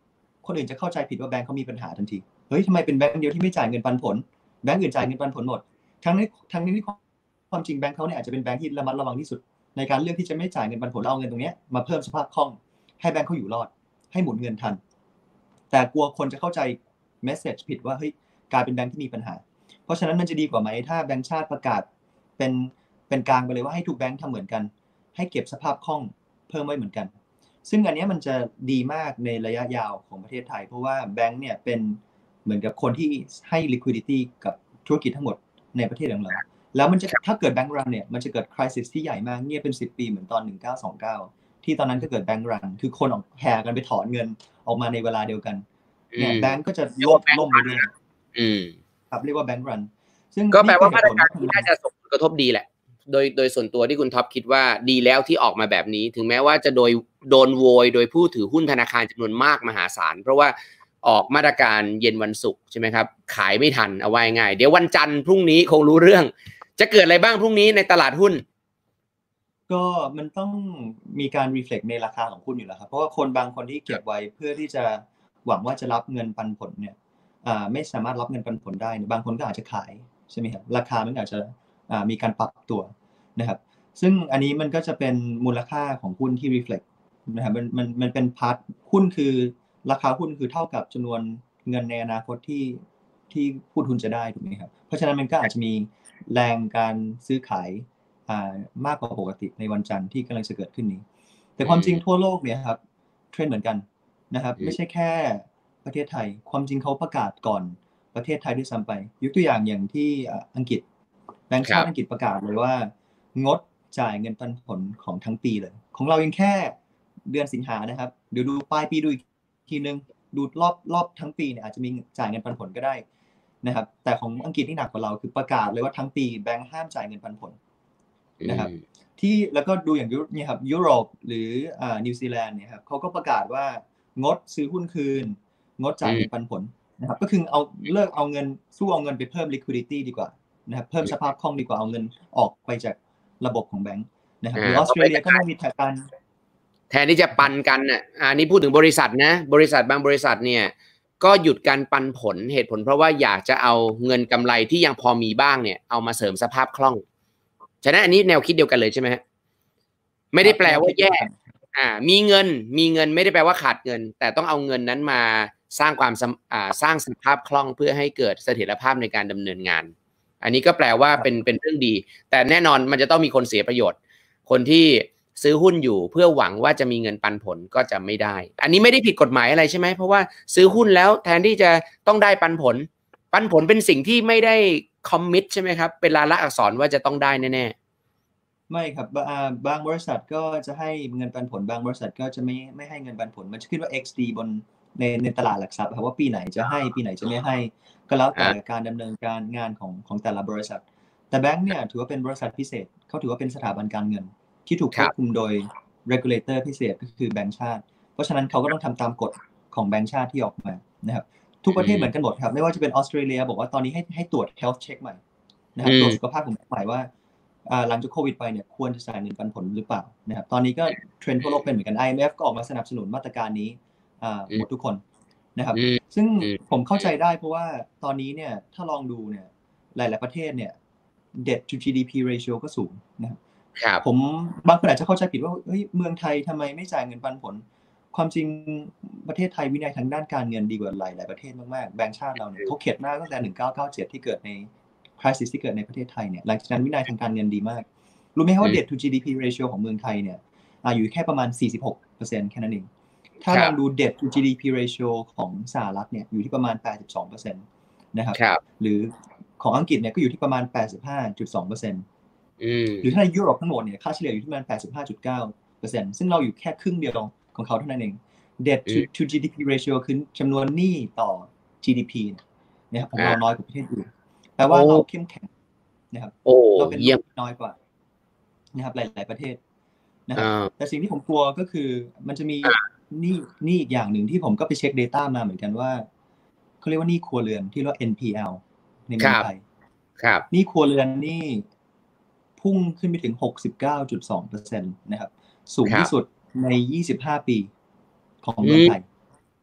คนอื่นจะเข้าใจผิดว่าแบงก์เขามีปัญหาทันทีเฮ้ยทำไมเป็นแบงก์เดียวที่ไม่จ่ายเงินปันผลแบงก์อื่นจ่ายเงินปันผลหมดทั้งนี้ทั้งนี้ความจริงแบงก์เขาเนี่ยอาจจะเป็นแบงก์ที่ระมัดระวังที่สุดในการเลือกที่จะไม่จ่ายเงินปันผลเอาเงินตรงนี้มาเพิ่มสภาพคล่องให้แบงก์เขาอยู่รอดให้หมุนเงินทันแต่กลัวคนจะเข้าใจเมสเสจผิดว่าเฮ้ยกลายเป็นแบงก์ที่มีปัญหาเพราะฉะนั้นมันจะดีกว่าไหมถ้าแบงก์ชาติประกาศเป็นเป็นกลางไปเลยว่าให้ทุกแบงก์ทำเหมือนกันให้เก็บสภาพคล่องเพิ่มไว้เหมือนกันซึ่งอันนี้มันจะดีมากในระยะยาวของประเทศไทยเพราะว่าแบงก์เนี่ยเป็นเหมือนกับคนที่ให้ liquidity กับธุรกิจทั้งหมดในประเทศของเราแล้วมันจะถ้าเกิดแบงก์รันเนี่ยมันจะเกิด crisis ที่ใหญ่มากเนี่ยเป็นสิบปีเหมือนตอนหนึ่งเก้าสองเก้าที่ตอนนั้นก็เกิดแบงก์รันคือคนออกแห่กันไปถอนเงินออกมาในเวลาเดียวกันเนี่ยแบงก์ก็จะล่มล่มไปด้วยครับเรียกว่าแบงก์รันซึ่งก็แปลว่ามาตรการที่น่าจะส่งผลกระทบดีแหละโดยโดยส่วนตัวที่คุณท็อปคิดว่าดีแล้วที่ออกมาแบบนี้ถึงแม้ว่าจะโดยโดนโวยโดยผู้ถือหุ้นธนาคารจำนวนมากมหาศาลเพราะว่าออกมาตรการเย็นวันศุกร์ใช่ไหมครับขายไม่ทันเอาไว้ง่ายเดี๋ยววันจันทร์พรุ่งนี้คงรู้เรื่องจะเกิดอะไรบ้างพรุ่งนี้ในตลาดหุ้นก็มันต้องมีการ reflect ในราคาของหุ้นอยู่แล้วครับเพราะว่าคนบางคนที่เก็บไว้เพื่อที่จะหวังว่าจะรับเงินปันผลเนี่ยไม่สามารถรับเงินปันผลได้บางคนก็อาจจะขายใช่ไหมครับราคามันอาจจะมีการปรับตัวนะครับซึ่งอันนี้มันก็จะเป็นมูลค่าของหุ้นที่ reflect นะครับมันมันมันเป็นพาร์ทหุ้นคือราคาหุ้นคือเท่ากับจำนวนเงินในอนาคตที่ที่ผู้ทุนจะได้ถูกไหมครับเพราะฉะนั้นมันก็อาจจะมีแรงการซื้อขายมากกว่าปกติในวันจันทร์ที่กำลังจะเกิดขึ้นนี้แต่ความจริงทั่วโลกเนี่ยครับเทรนด์เหมือนกันนะครับไม่ใช่แค่ประเทศไทยความจริงเขาประกาศก่อนประเทศไทยด้วยซ้ำไปยกตัวอย่างอย่างที่อังกฤษแบงก์ชาติอังกฤษประกาศเลยว่างดจ่ายเงินปันผลของทั้งปีเลยของเรายังแค่เดือนสิงหานะครับเดี๋ยวดูปลายปีดูอีกทีนึงดูรอบรอบทั้งปีเนี่ยอาจจะมีจ่ายเงินปันผลก็ได้นะครับแต่ของอังกฤษที่หนักกว่าเราคือประกาศเลยว่าทั้งปีแบงก์ห้ามจ่ายเงินปันผลนะครับที่แล้วก็ดูอย่างเนี่ยครับยุโรปหรืออ่านิวซีแลนด์เนี่ยครับเขาก็ประกาศว่างดซื้อหุ้นคืนงดจ่ายเงินปันผลนะครับก็คือเอาเลิกเอาเงินสู้เอาเงินไปเพิ่ม liquidity ดีกว่านะครับเพิ่มสภาพคล่องดีกว่าเอาเงินออกไปจากระบบของแบงค์นะครับหรือออสเตรเลียก็ไม่มีการแทนที่จะปันกันอ่ะอันนี้พูดถึงบริษัทนะบริษัทบางบริษัทเนี่ยก็หยุดการปันผลเหตุผลเพราะว่าอยากจะเอาเงินกำไรที่ยังพอมีบ้างเนี่ยเอามาเสริมสภาพคล่องฉะนั้นอันนี้แนวคิดเดียวกันเลยใช่ไหมฮะไม่ได้แปลว่าแย่อ่ามีเงินมีเงินไม่ได้แปลว่าขาดเงินแต่ต้องเอาเงินนั้นมาสร้างความอ่าสร้างสภาพคล่องเพื่อให้เกิดเสถียรภาพในการดำเนินงานอันนี้ก็แปลว่าเป็นเป็นเรื่องดีแต่แน่นอนมันจะต้องมีคนเสียประโยชน์คนที่ซื้อหุ้นอยู่เพื่อหวังว่าจะมีเงินปันผลก็จะไม่ได้อันนี้ไม่ได้ผิดกฎหมายอะไรใช่ไหมเพราะว่าซื้อหุ้นแล้วแทนที่จะต้องได้ปันผลปันผลเป็นสิ่งที่ไม่ได้คอมมิตใช่ไหมครับเป็นลายลักษณ์อักษรว่าจะต้องได้แน่ๆไม่ครับบางบริษัทก็จะให้เงินปันผลบางบริษัทก็จะไม่ไม่ให้เงินปันผลมันจะขึ้นว่า เอ็กซ์ ดี บนในในตลาดหลักทรัพย์ครับว่าปีไหนจะให้ปีไหนจะไม่ให้ก็แล้วแต่การดำเนินการงานของของแต่ละบริษัทแต่แบงค์เนี่ยถือว่าเป็นบริษัทพิเศษเขาถือว่าเป็นสถาบันการเงินที่ถูกควบคุมโดย regulator พิเศษก็คือแบงก์ชาติเพราะฉะนั้นเขาก็ต้องทำตามกฎของแบงก์ชาติที่ออกมานะครับทุกประเทศเหมือนกันหมดครับไม่ว่าจะเป็นออสเตรเลียบอกว่าตอนนี้ให้ให้ตรวจ health check ใหม่นะครับตรวจสุขภาพของใหม่ว่าหลังจากโควิดไปเนี่ยควรจะจ่ายเงินปันผลหรือเปล่านะครับตอนนี้ก็เทรนด์ทั่วโลกเป็นเหมือนกัน ไอ เอ็ม เอฟ ก็ออกมาสนับสนุนมาตรการนี้หมดทุกคนนะครับซึ่งผมเข้าใจได้เพราะว่าตอนนี้เนี่ยถ้าลองดูเนี่ยหลายๆประเทศเนี่ย debt to จี ดี พี ratio ก็สูงนะครับผมบางคนอาจจะเข้าใจผิดว่าเฮ้ยเมืองไทยทำไมไม่จ่ายเงินปันผลความจริงประเทศไทยวินัยทางด้านการเงินดีกว่าหลายหลายประเทศมากๆแบงก์ชาติเราเนี่ยเขาเข็ดมากตั้งแต่หนึ่งเก้าเก้าเจ็ดที่เกิดใน crisis ที่เกิดในประเทศไทยเนี่ยหลังจากนั้นวินัยทางการเงินดีมากรู้ไหมครับว่า debt to จี ดี พี ratio ของเมืองไทยเนี่ยอยู่แค่ประมาณ สี่สิบหกเปอร์เซ็นต์ แค่นั้นเองถ้าลองดู debt to จี ดี พี ratio ของสหรัฐเนี่ยอยู่ที่ประมาณ แปดสิบสองเปอร์เซ็นต์ นะครับหรือของอังกฤษเนี่ยก็อยู่ที่ประมาณ แปดสิบห้าจุดสองเปอร์เซ็นต์ หรือถ้าในยุโรปทั้งหมดเนี่ยค่าเฉลี่ยอยู่ที่ประมาณ แปดสิบห้าจุดเก้าเปอร์เซ็นต์ ซึ่งเราอยู่แค่ครึ่งเดียวของเขาเท่านั้นเอง debt to จี ดี พี ratio คือจำนวนหนี้ต่อ จี ดี พี นะครับของเราน้อยกว่าประเทศอื่นแปลว่าเราเข้มแข็งนะครับเราเป็นน้อยกว่านะครับหลายๆประเทศนะครับแต่สิ่งที่ผมกลัวก็คือมันจะมีหนี้หนี้อีกอย่างหนึ่งที่ผมก็ไปเช็ค data มาเหมือนกันว่าเขาเรียกว่าหนี้ครัวเรือนที่เรียกว่า เอ็น พี แอล ในเมืองไทยหนี้ครัวเรือนนี่พุ่งขึ้นไปถึง หกสิบเก้าจุดสองเปอร์เซ็นต์ นะครับสูงที่สุดในยี่สิบห้าปีของเมืองไทย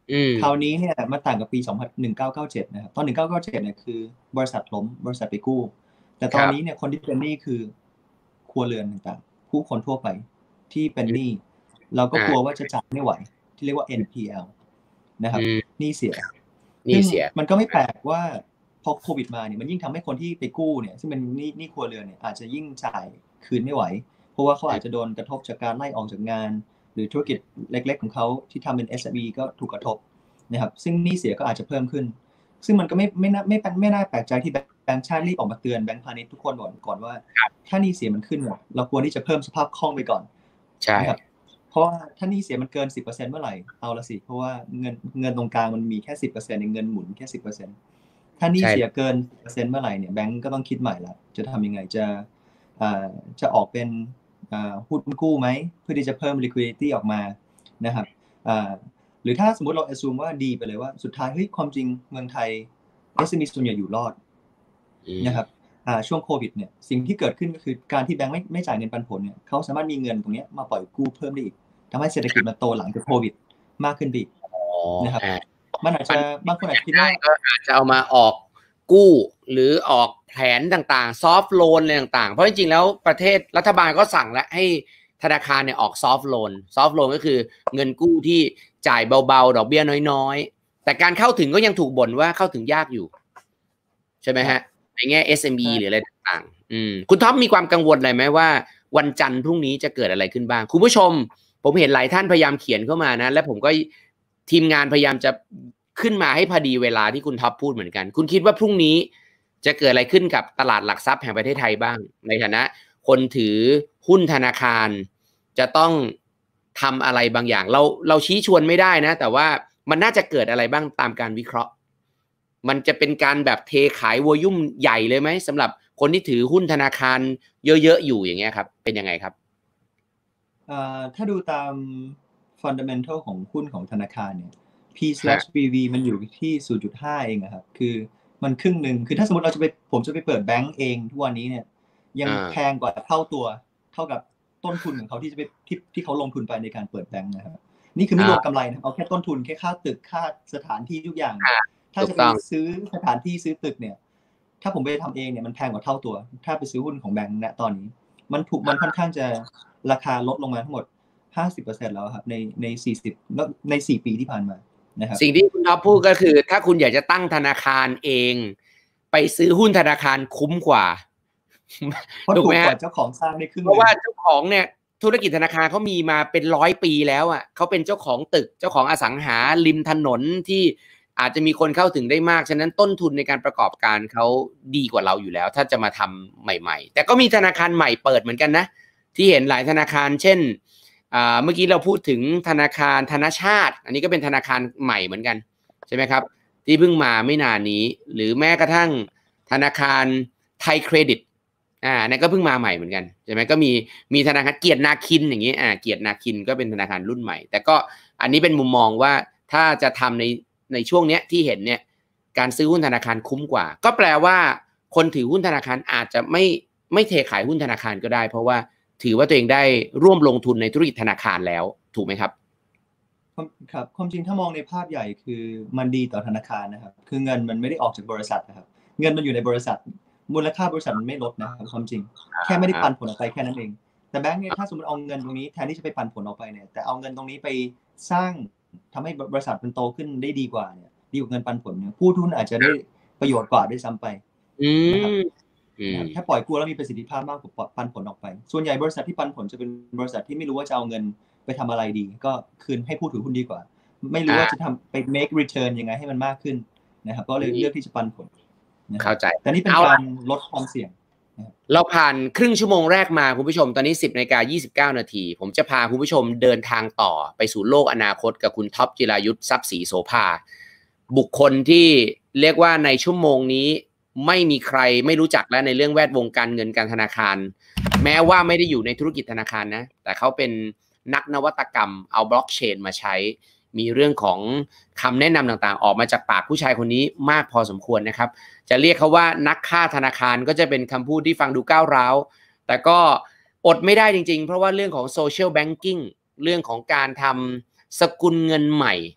คราวนี้เนี่ยมาต่างกับปีสองพันหนึ่งพันเก้าร้อยเก้าสิบเจ็ดนะครับตอนหนึ่งพันเก้าร้อยเก้าสิบเจ็ดเนี่ยคือบริษัทล้มบริษัทไปกู้แต่ตอนนี้เนี่ยคนที่เป็นหนี้คือครัวเรือนต่างๆผู้คนทั่วไปที่เป็นหนี้เราก็กลัวว่าจะจ่ายไม่ไหวที่เรียกว่า เอ็น พี แอล นะครับหนี้เสียหนี้เสียมันก็ไม่แปลกว่าพอโควิดมาเนี่ยมันยิ่งทำให้คนที่ไปกู้เนี่ยซึ่งเป็นหนี้หนี้ครัวเรือนเนี่ยอาจจะยิ่งจ่ายคืนไม่ไหวเพราะว่าเขาอาจจะโดนกระทบจากการไล่ออกจากงานหรือธุรกิจเล็กๆของเขาที่ทำเป็น เอส เอ็ม อี ก็ถูกกระทบนะครับซึ่งหนี้เสียก็อาจจะเพิ่มขึ้นซึ่งมันก็ไม่ไม่น่าไม่ไม่น่าแปลกใจที่แบงก์ชาติรีบออกมาเตือนแบงก์พาณิชย์ทุกคนก่อนก่อนว่าถ้าหนี้เสียมันขึ้นเราควรที่จะเพิ่มสภาพคล่องไปก่อนใช่ครับเพราะว่าถ้าหนี้เสียมันเกิน สิบเปอร์เซ็นต์ เมื่อไหร่เอาละสิเพราะว่าเงินเงินตรงกลางมันมีแค่ สิบเปอร์เซ็นต์ เงินหมุนแค่ สิบเปอร์เซ็นต์ ถ้าหนี้เสียเกิน สิบเปอร์เซ็นต์ เมื่อไหร่เนี่ยแบงก์ก็ต้องคิดใหม่ละจะทำยังไงจะจะออกเป็นหุ้นกู้ไหมเพื่อที่จะเพิ่ม liquidity ออกมานะครับหรือถ้าสมมติเรา assume ว่าดีไปเลยว่าสุดท้ายเฮ้ยความจริงเมืองไทย เอส เอ็ม อี ส่วนใหญ่อยู่รอดนะครับช่วงโควิดเนี่ยสิ่งที่เกิดขึ้นก็คือการที่แบงค์ไม่ไม่จ่ายเงินปันผลเนี่ยเขาสามารถมีเงินตรงนี้มาปล่อยกู้เพิ่มได้อีกทำให้เศรษฐกิจมันโตหลังจากโควิดมากขึ้นไปอีกนะครับมันอาจจะบางคนอาจจะคิดว่าก็อาจจะเอามาออกกู้หรือออกแผนต่างๆซอฟท์โลนอะไรต่างๆเพราะจริงๆแล้วประเทศรัฐบาลก็สั่งแล้วให้ธนาคารเนี่ยออกซอฟท์โลนซอฟท์โลนก็คือเงินกู้ที่จ่ายเบาๆดอกเบี้ยน้อยๆแต่การเข้าถึงก็ยังถูกบ่นว่าเข้าถึงยากอยู่ใช่ไหมฮะในแง่ เอส เอ็ม อี หรืออะไรต่างๆอืมคุณท็อปมีความกังวลอะไรไหมว่าวันจันทร์พรุ่งนี้จะเกิดอะไรขึ้นบ้างคุณผู้ชมผมเห็นหลายท่านพยายามเขียนเข้ามานะและผมก็ทีมงานพยายามจะขึ้นมาให้พอดีเวลาที่คุณท็อปพูดเหมือนกันคุณคิดว่าพรุ่งนี้จะเกิดอะไรขึ้นกับตลาดหลักทรัพย์แห่งประเทศไทยบ้างในฐานะคนถือหุ้นธนาคารจะต้องทำอะไรบางอย่างเราเราชี้ชวนไม่ได้นะแต่ว่ามันน่าจะเกิดอะไรบ้างตามการวิเคราะห์มันจะเป็นการแบบเทขายวอลุ่มใหญ่เลยไหมสำหรับคนที่ถือหุ้นธนาคารเยอะๆอยู่อย่างเงี้ยครับเป็นยังไงครับถ้าดูตาม fundamental ของหุ้นของธนาคารเนี่ย P/บี วี มันอยู่ที่ ศูนย์จุดห้า เองครับคือมันครึ่งหนึ่งคือถ้าสมมติเราจะไปผมจะไปเปิดแบงก์เองทุกวันนี้เนี่ยยังแพงกว่าเท่าตัวเท่ากับต้นทุนของเขาที่จะไปที่ที่เขาลงทุนไปในการเปิดแบงก์นะครับนี่คือไม่รวมกำไรนะเอาแค่ต้นทุนแค่ค่าตึกค่าสถานที่ทุกอย่างถ้าจะไปซื้อสถานที่ซื้อตึกเนี่ยถ้าผมไปทำเองเนี่ยมันแพงกว่าเท่าตัวถ้าไปซื้อหุ้นของแบงก์ณตอนนี้มันถูกมันค่อนข้างจะราคาลดลงมาทั้งหมด ห้าสิบเปอร์เซ็นต์ แล้วครับในในสี่สิบแล้วในสี่ปีที่ผ่านมานะครับสิ่งที่คุณท็อปพูดก็คือถ้าคุณอยากจะตั้งธนาคารเองไปซื้อหุ้นธนาคารคุ้มกว่าถูกไหมเจ้าของสร้างได้ครึ่งเพราะว่าเจ้าของเนี่ยธุรกิจธนาคารเขามีมาเป็นร้อยปีแล้วอ่ะเขาเป็นเจ้าของตึกเจ้าของอสังหาริมถนนที่อาจจะมีคนเข้าถึงได้มากฉะนั้นต้นทุนในการประกอบการเขาดีกว่าเราอยู่แล้วถ้าจะมาทำใหม่ๆแต่ก็มีธนาคารใหม่เปิดเหมือนกันนะที่เห็นหลายธนาคารเช่นเมื่อกี้เราพูดถึงธนาคารธนชาติอันนี้ก็เป็นธนาคารใหม่เหมือนกันใช่ไหมครับที่เพิ่งมาไม่นานนี้หรือแม้กระทั่งธนาคารไทยเครดิตอ่านั่นก็เพิ่งมาใหม่เหมือนกันใช่ไหมก็มีมีธนาคารเกียรตินาคินอย่างนี้อ่าเกียรตินาคินก็เป็นธนาคารรุ่นใหม่แต่ก็อันนี้เป็นมุมมองว่าถ้าจะทำในในช่วงเนี้ยที่เห็นเนี่ยการซื้อหุ้นธนาคารคุ้มกว่าก็แปลว่าคนถือหุ้นธนาคารอาจจะไม่ไม่เทขายหุ้นธนาคารก็ได้เพราะว่าถือว่าตัวเองได้ร่วมลงทุนในธุรกิจธนาคารแล้วถูกไหมครับครับความจริงถ้ามองในภาพใหญ่คือมันดีต่อธนาคารนะครับคือเงินมันไม่ได้ออกจากบริษัทนะครับเงินมันอยู่ในบริษัทมูลค่าบริษัทมันไม่ลดนะครับความจริงแค่ไม่ได้ปันผลออกไปแค่นั้นเองแต่แบงค์เนี่ยถ้าสมมติเอาเงินตรงนี้แทนที่จะไปปันผลออกไปเนี่ยแต่เอาเงินตรงนี้ไปสร้างทำให้บริษัทมันโตขึ้นได้ดีกว่าเนี่ยดีกว่าเงินปันผลเนี่ยผู้ทุนอาจจะได้ประโยชน์กว่าด้วยซ้ำไปนะครับถ้าปล่อยกู้แล้วมีประสิทธิภาพมากกว่าปันผลออกไปส่วนใหญ่บริษัทที่ปันผลจะเป็นบริษัทที่ไม่รู้ว่าจะเอาเงินไปทำอะไรดีก็คืนให้ผู้ถือหุ้นดีกว่าไม่รู้ว่าจะทำไป make return ยังไงให้มันมากขึ้นนะครับก็เลยเลือกที่จะปันผลเข้าใจแต่นี่เป็นการลดความเสี่ยงเราผ่านครึ่งชั่วโมงแรกมาคุณผู้ชมตอนนี้ สิบนาฬิกายี่สิบเก้านาทีผมจะพาคุณผู้ชมเดินทางต่อไปสู่โลกอนาคตกับคุณท็อปจิรายุทธทรัพย์ศรีโสภาบุคคลที่เรียกว่าในชั่วโมงนี้ไม่มีใครไม่รู้จักแล้วในเรื่องแวดวงการเงินการธนาคารแม้ว่าไม่ได้อยู่ในธุรกิจธนาคารนะแต่เขาเป็นนักนวัตกรรมเอาบล็อกเชนมาใช้มีเรื่องของคำแนะนำต่างๆออกมาจากปากผู้ชายคนนี้มากพอสมควรนะครับจะเรียกเขาว่านักฆ่าธนาคารก็จะเป็นคำพูดที่ฟังดูก้าวร้าวแต่ก็อดไม่ได้จริงๆเพราะว่าเรื่องของโซเชียลแบงกิ้งเรื่องของการทำสกุลเงินใหม่ท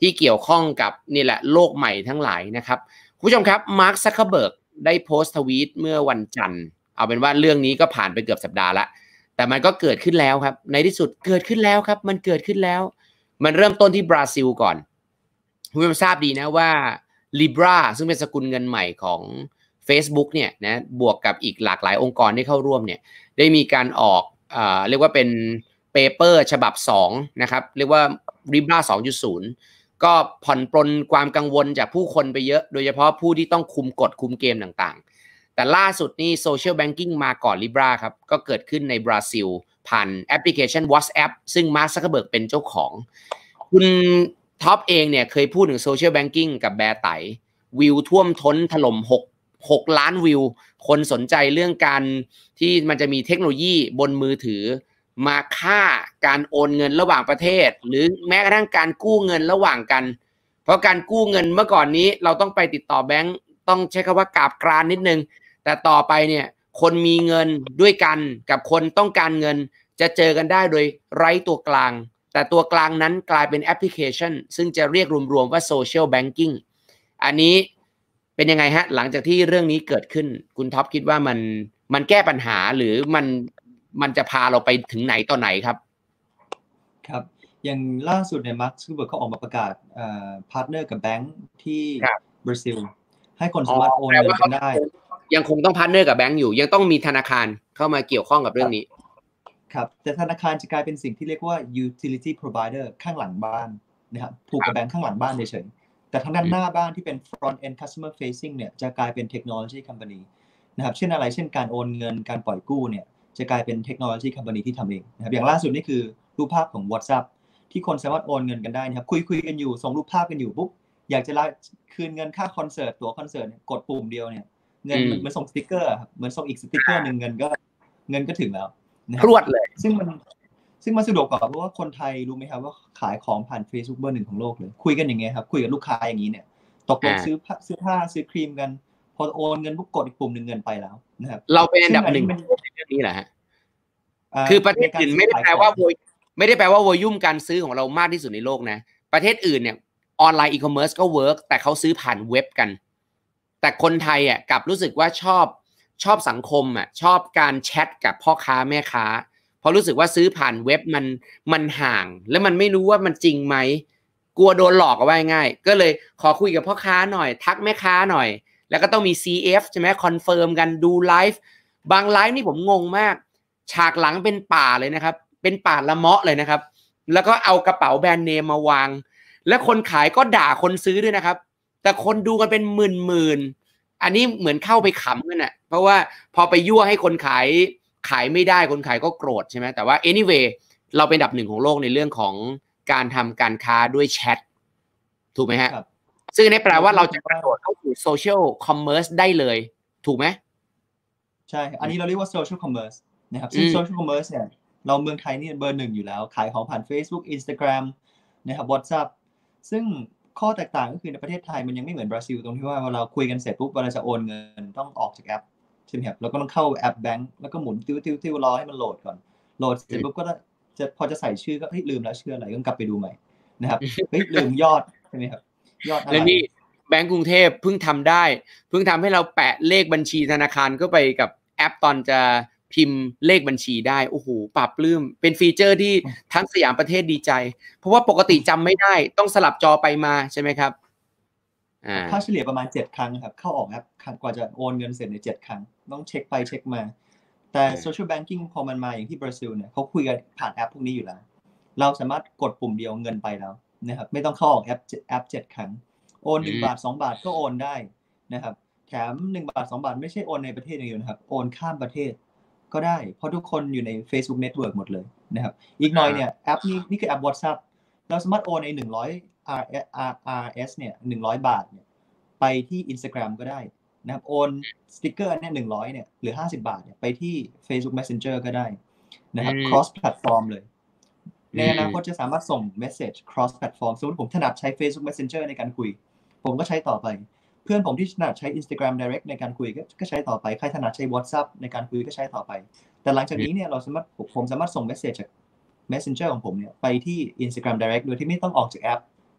ที่เกี่ยวข้องกับนี่แหละโลกใหม่ทั้งหลายนะครับผู้ชมครับมาร์ค ซักเคอร์เบิร์กได้โพสต์ทวีตเมื่อวันจันทร์เอาเป็นว่าเรื่องนี้ก็ผ่านไปเกือบสัปดาห์ละแต่มันก็เกิดขึ้นแล้วครับในที่สุดเกิดขึ้นแล้วครับมันเกิดขึ้นแล้วมันเริ่มต้นที่บราซิลก่อนคุณผู้ชมทราบดีนะว่า Libra ซึ่งเป็นสกุลเงินใหม่ของ Facebook เนี่ยนะบวกกับอีกหลากหลายองค์กรที่เข้าร่วมเนี่ยได้มีการออกเอ่อเรียกว่าเป็นเปเปอร์ฉบับสองนะครับเรียกว่า Libra สองจุดศูนย์ ก็ผ่อนปลนความกังวลจากผู้คนไปเยอะโดยเฉพาะผู้ที่ต้องคุมกฎคุมเกมต่างๆแต่ล่าสุดนี่โซเชียลแบงกิ้งมาก่อน Libra ครับก็เกิดขึ้นในบราซิลผ่านแอปพลิเคชัน WhatsApp ซึ่งมาร์ค ซักเคอร์เบิร์กเป็นเจ้าของคุณท็อปเองเนี่ยเคยพูดถึงโซเชียลแบงกิ้งกับแบร์ไตวิวท่วมท้นถล่มหก หกล้านวิวคนสนใจเรื่องการที่มันจะมีเทคโนโลยีบนมือถือมาฆ่าการโอนเงินระหว่างประเทศหรือแม้กระทั่งการกู้เงินระหว่างกันเพราะการกู้เงินเมื่อก่อนนี้เราต้องไปติดต่อแบงก์ต้องใช้คำว่ากราบกรานนิดนึงแต่ต่อไปเนี่ยคนมีเงินด้วยกันกับคนต้องการเงินจะเจอกันได้โดยไร้ตัวกลางแต่ตัวกลางนั้นกลายเป็นแอปพลิเคชันซึ่งจะเรียกรวมๆว่าโซเชียลแบงกิ้งอันนี้เป็นยังไงฮะหลังจากที่เรื่องนี้เกิดขึ้นคุณท็อปคิดว่ามันมันแก้ปัญหาหรือมันมันจะพาเราไปถึงไหนต่อไหนครับครับอย่างล่าสุดเนี่ยมาร์ค ซักเคอร์เบิร์กเขาออกมาประกาศเอ่อพาร์ทเนอร์กับแบงค์ที่บราซิลให้คนสามารถโอนเงินกันได้ยังคงต้องพาร์ทเนอร์กับแบงค์อยู่ยังต้องมีธนาคารเข้ามาเกี่ยวข้องกับเรื่องนี้ครับแต่ธนาคารจะกลายเป็นสิ่งที่เรียกว่า utility provider ข้างหลังบ้านนะครับผูกกับแบงค์ข้างหลังบ้านเฉยๆแต่ทางด้านหน้าบ้านที่เป็น front end customer facing เนี่ยจะกลายเป็น technology company นะครับเช่นอะไรเช่นการโอนเงินการปล่อยกู้เนี่ยจะกลายเป็น technology company ที่ทำเองนะครับอย่างล่าสุดนี่คือรูปภาพของ WhatsApp ที่คนสามารถโอนเงินกันได้นะครับคุยคุยกันอยู่ส่งรูปภาพกันอยู่ปุ๊บอยากจะคืนเงินค่าคอนเสิร์ตตั๋วคอนเสิร์ตกดปุ่มเดียวเนี่ยเงินมันส่งสติ๊กเกอร์ครับเหมือนส่งอีกสติ๊กเกอร์นึงเงินก็เงินก็ถึงแล้วรวดเลยซึ่งมันซึ่งมันสะดวกกว่าเพราะว่าคนไทยรู้ไหมครับว่าขายของผ่าน Facebook เบอร์หนึ่งของโลกเลยคุยกันอย่างเงี้ยครับคุยกับลูกค้าอย่างนี้เนี่ยตกลงซื้อซื้อผ้าซื้อครีมกันพอโอนเงินปุ๊บกดอีกปุ่มนึงเงินไปแล้วนะครับเราเป็นอันดับหนึ่งในเรื่องนี้แหละฮะคือประเทศอื่นไม่ได้แปลว่าไม่ได้แปลว่าวอลุ่มการซื้อของเรามากที่สุดในโลกนะประเทศอื่นเนี่ยออนไลน์อีคอมเมิร์ซก็เวิร์กแต่เขาซื้อผ่านเว็บกันแต่คนไทยอ่ะกลับรู้สึกว่าชอบชอบสังคมอ่ะชอบการแชทกับพ่อค้าแม่ค้าเพราะรู้สึกว่าซื้อผ่านเว็บมันมันห่างแล้วมันไม่รู้ว่ามันจริงไหมกลัวโดนหลอกเอาไว้ง่ายก็เลยขอคุยกับพ่อค้าหน่อยทักแม่ค้าหน่อยแล้วก็ต้องมี ซี เอฟ ใช่ไหมคอนเฟิร์มกันดูไลฟ์บางไลฟ์นี่ผมงงมากฉากหลังเป็นป่าเลยนะครับเป็นป่าละเมาะเลยนะครับแล้วก็เอากระเป๋าแบรนด์เนมมาวางและคนขายก็ด่าคนซื้อด้วยนะครับแต่คนดูกันเป็นหมื่นๆอันนี้เหมือนเข้าไปขำกันน่ะเพราะว่าพอไปยั่วให้คนขายขายไม่ได้คนขายก็โกรธใช่ไหมแต่ว่า anyway เราเป็นอันดับหนึ่งของโลกในเรื่องของการทำการค้าด้วยแชทถูกไหมฮะซึ่งนี่แปลว่าเราจะกระโดดเข้าสู่โซเชียลคอมเมอร์สได้เลยถูกไหมใช่อันนี้เราเรียกว่าโซเชียลคอมเมอร์สนะครับซึ่งโซเชียลคอมเมอร์สเนี่ยเราเมืองไทยนี่เบอร์หนึ่งอยู่แล้วขายของผ่าน Facebook Instagram นะครับ WhatsApp ซึ่งข้อแตกต่างก็คือในประเทศไทยมันยังไม่เหมือนบราซิลตรงที่ว่าเวลาคุยกันเสร็จปุ๊บเวลาจะโอนเงินต้องออกจากแอปใช่ไหมครับแล้วก็ต้องเข้าแอปแบงก์แล้วก็หมุนติ้วติ้วติ้วรอให้มันโหลดก่อนโหลดเสร็จปุ๊บก็จะพอจะใส่ชื่อก็เฮ้ยลืมแล้วชื่ออะไรก็กลับไปดูใหม่นะครับเฮ้ยลืมยอดใช่ไหมครับยอดอะไรแล้วนี่แบงก์กรุงเทพเพิ่งทำได้เพิ่งทำให้เราแปะเลขบัญชีธนาคารเข้าไปกับแอปตอนจะพิมพ์เลขบัญชีได้โอ้โหปรับปลื้มเป็นฟีเจอร์ที่ทั้งสยามประเทศดีใจเพราะว่าปกติจำไม่ได้ต้องสลับจอไปมาใช่ไหมครับค่าเฉลี่ยประมาณเจ็ดครั้งครับเข้าออกแอปกว่าจะโอนเงินเสร็จในเจ็ดครั้งต้องเช็คไปเช็คมาแต่โซเชียลแบงกิ้งพอมันมาอย่างที่บราซิลเนี่ยเขาคุยกันผ่านแอปพวกนี้อยู่แล้วเราสามารถกดปุ่มเดียวเงินไปแล้วนะครับไม่ต้องเข้าออกแอปแอปเจ็ดครั้งโอนหนึ่งบาทสองบาทก็โอนได้นะครับแถมหนึ่งบาทสองบาทไม่ใช่โอนในประเทศอย่างเดียวนะครับโอนข้ามประเทศก็ได้เพราะทุกคนอยู่ใน Facebook Network หมดเลยนะครับอีกหน่อยเนี่ยแอปนี้นี่คือแอป WhatsApp เราสามารถโอนในหนึ่งร้อย อาร์ เอส เนี่ยหนึ่งร้อยบาทเนี่ยไปที่ Instagram ก็ได้นะครับโอนสติ๊กเกอร์เนี่ยหนึ่งร้อยเนี่ยหรือห้าสิบบาทเนี่ยไปที่ Facebook Messenger ก็ได้นะครับ cross platform เลยในอนาคตจะสามารถส่ง message cross platform สมมติผมถนัดใช้ Facebook Messenger ในการคุยผมก็ใช้ต่อไปเพื่อนผมที่ถนัดใช้ Instagram Direct ในการคุยก็ใช้ต่อไปใครถนัดใช้ WhatsApp ในการคุยก็ใช้ต่อไปแต่หลังจากนี้เนี่ยเราสามารถผมสามารถส่ง message จาก Messenger ของผมเนี่ยไปที่ Instagram Direct โดยที่ไม่ต้องออกจากแอป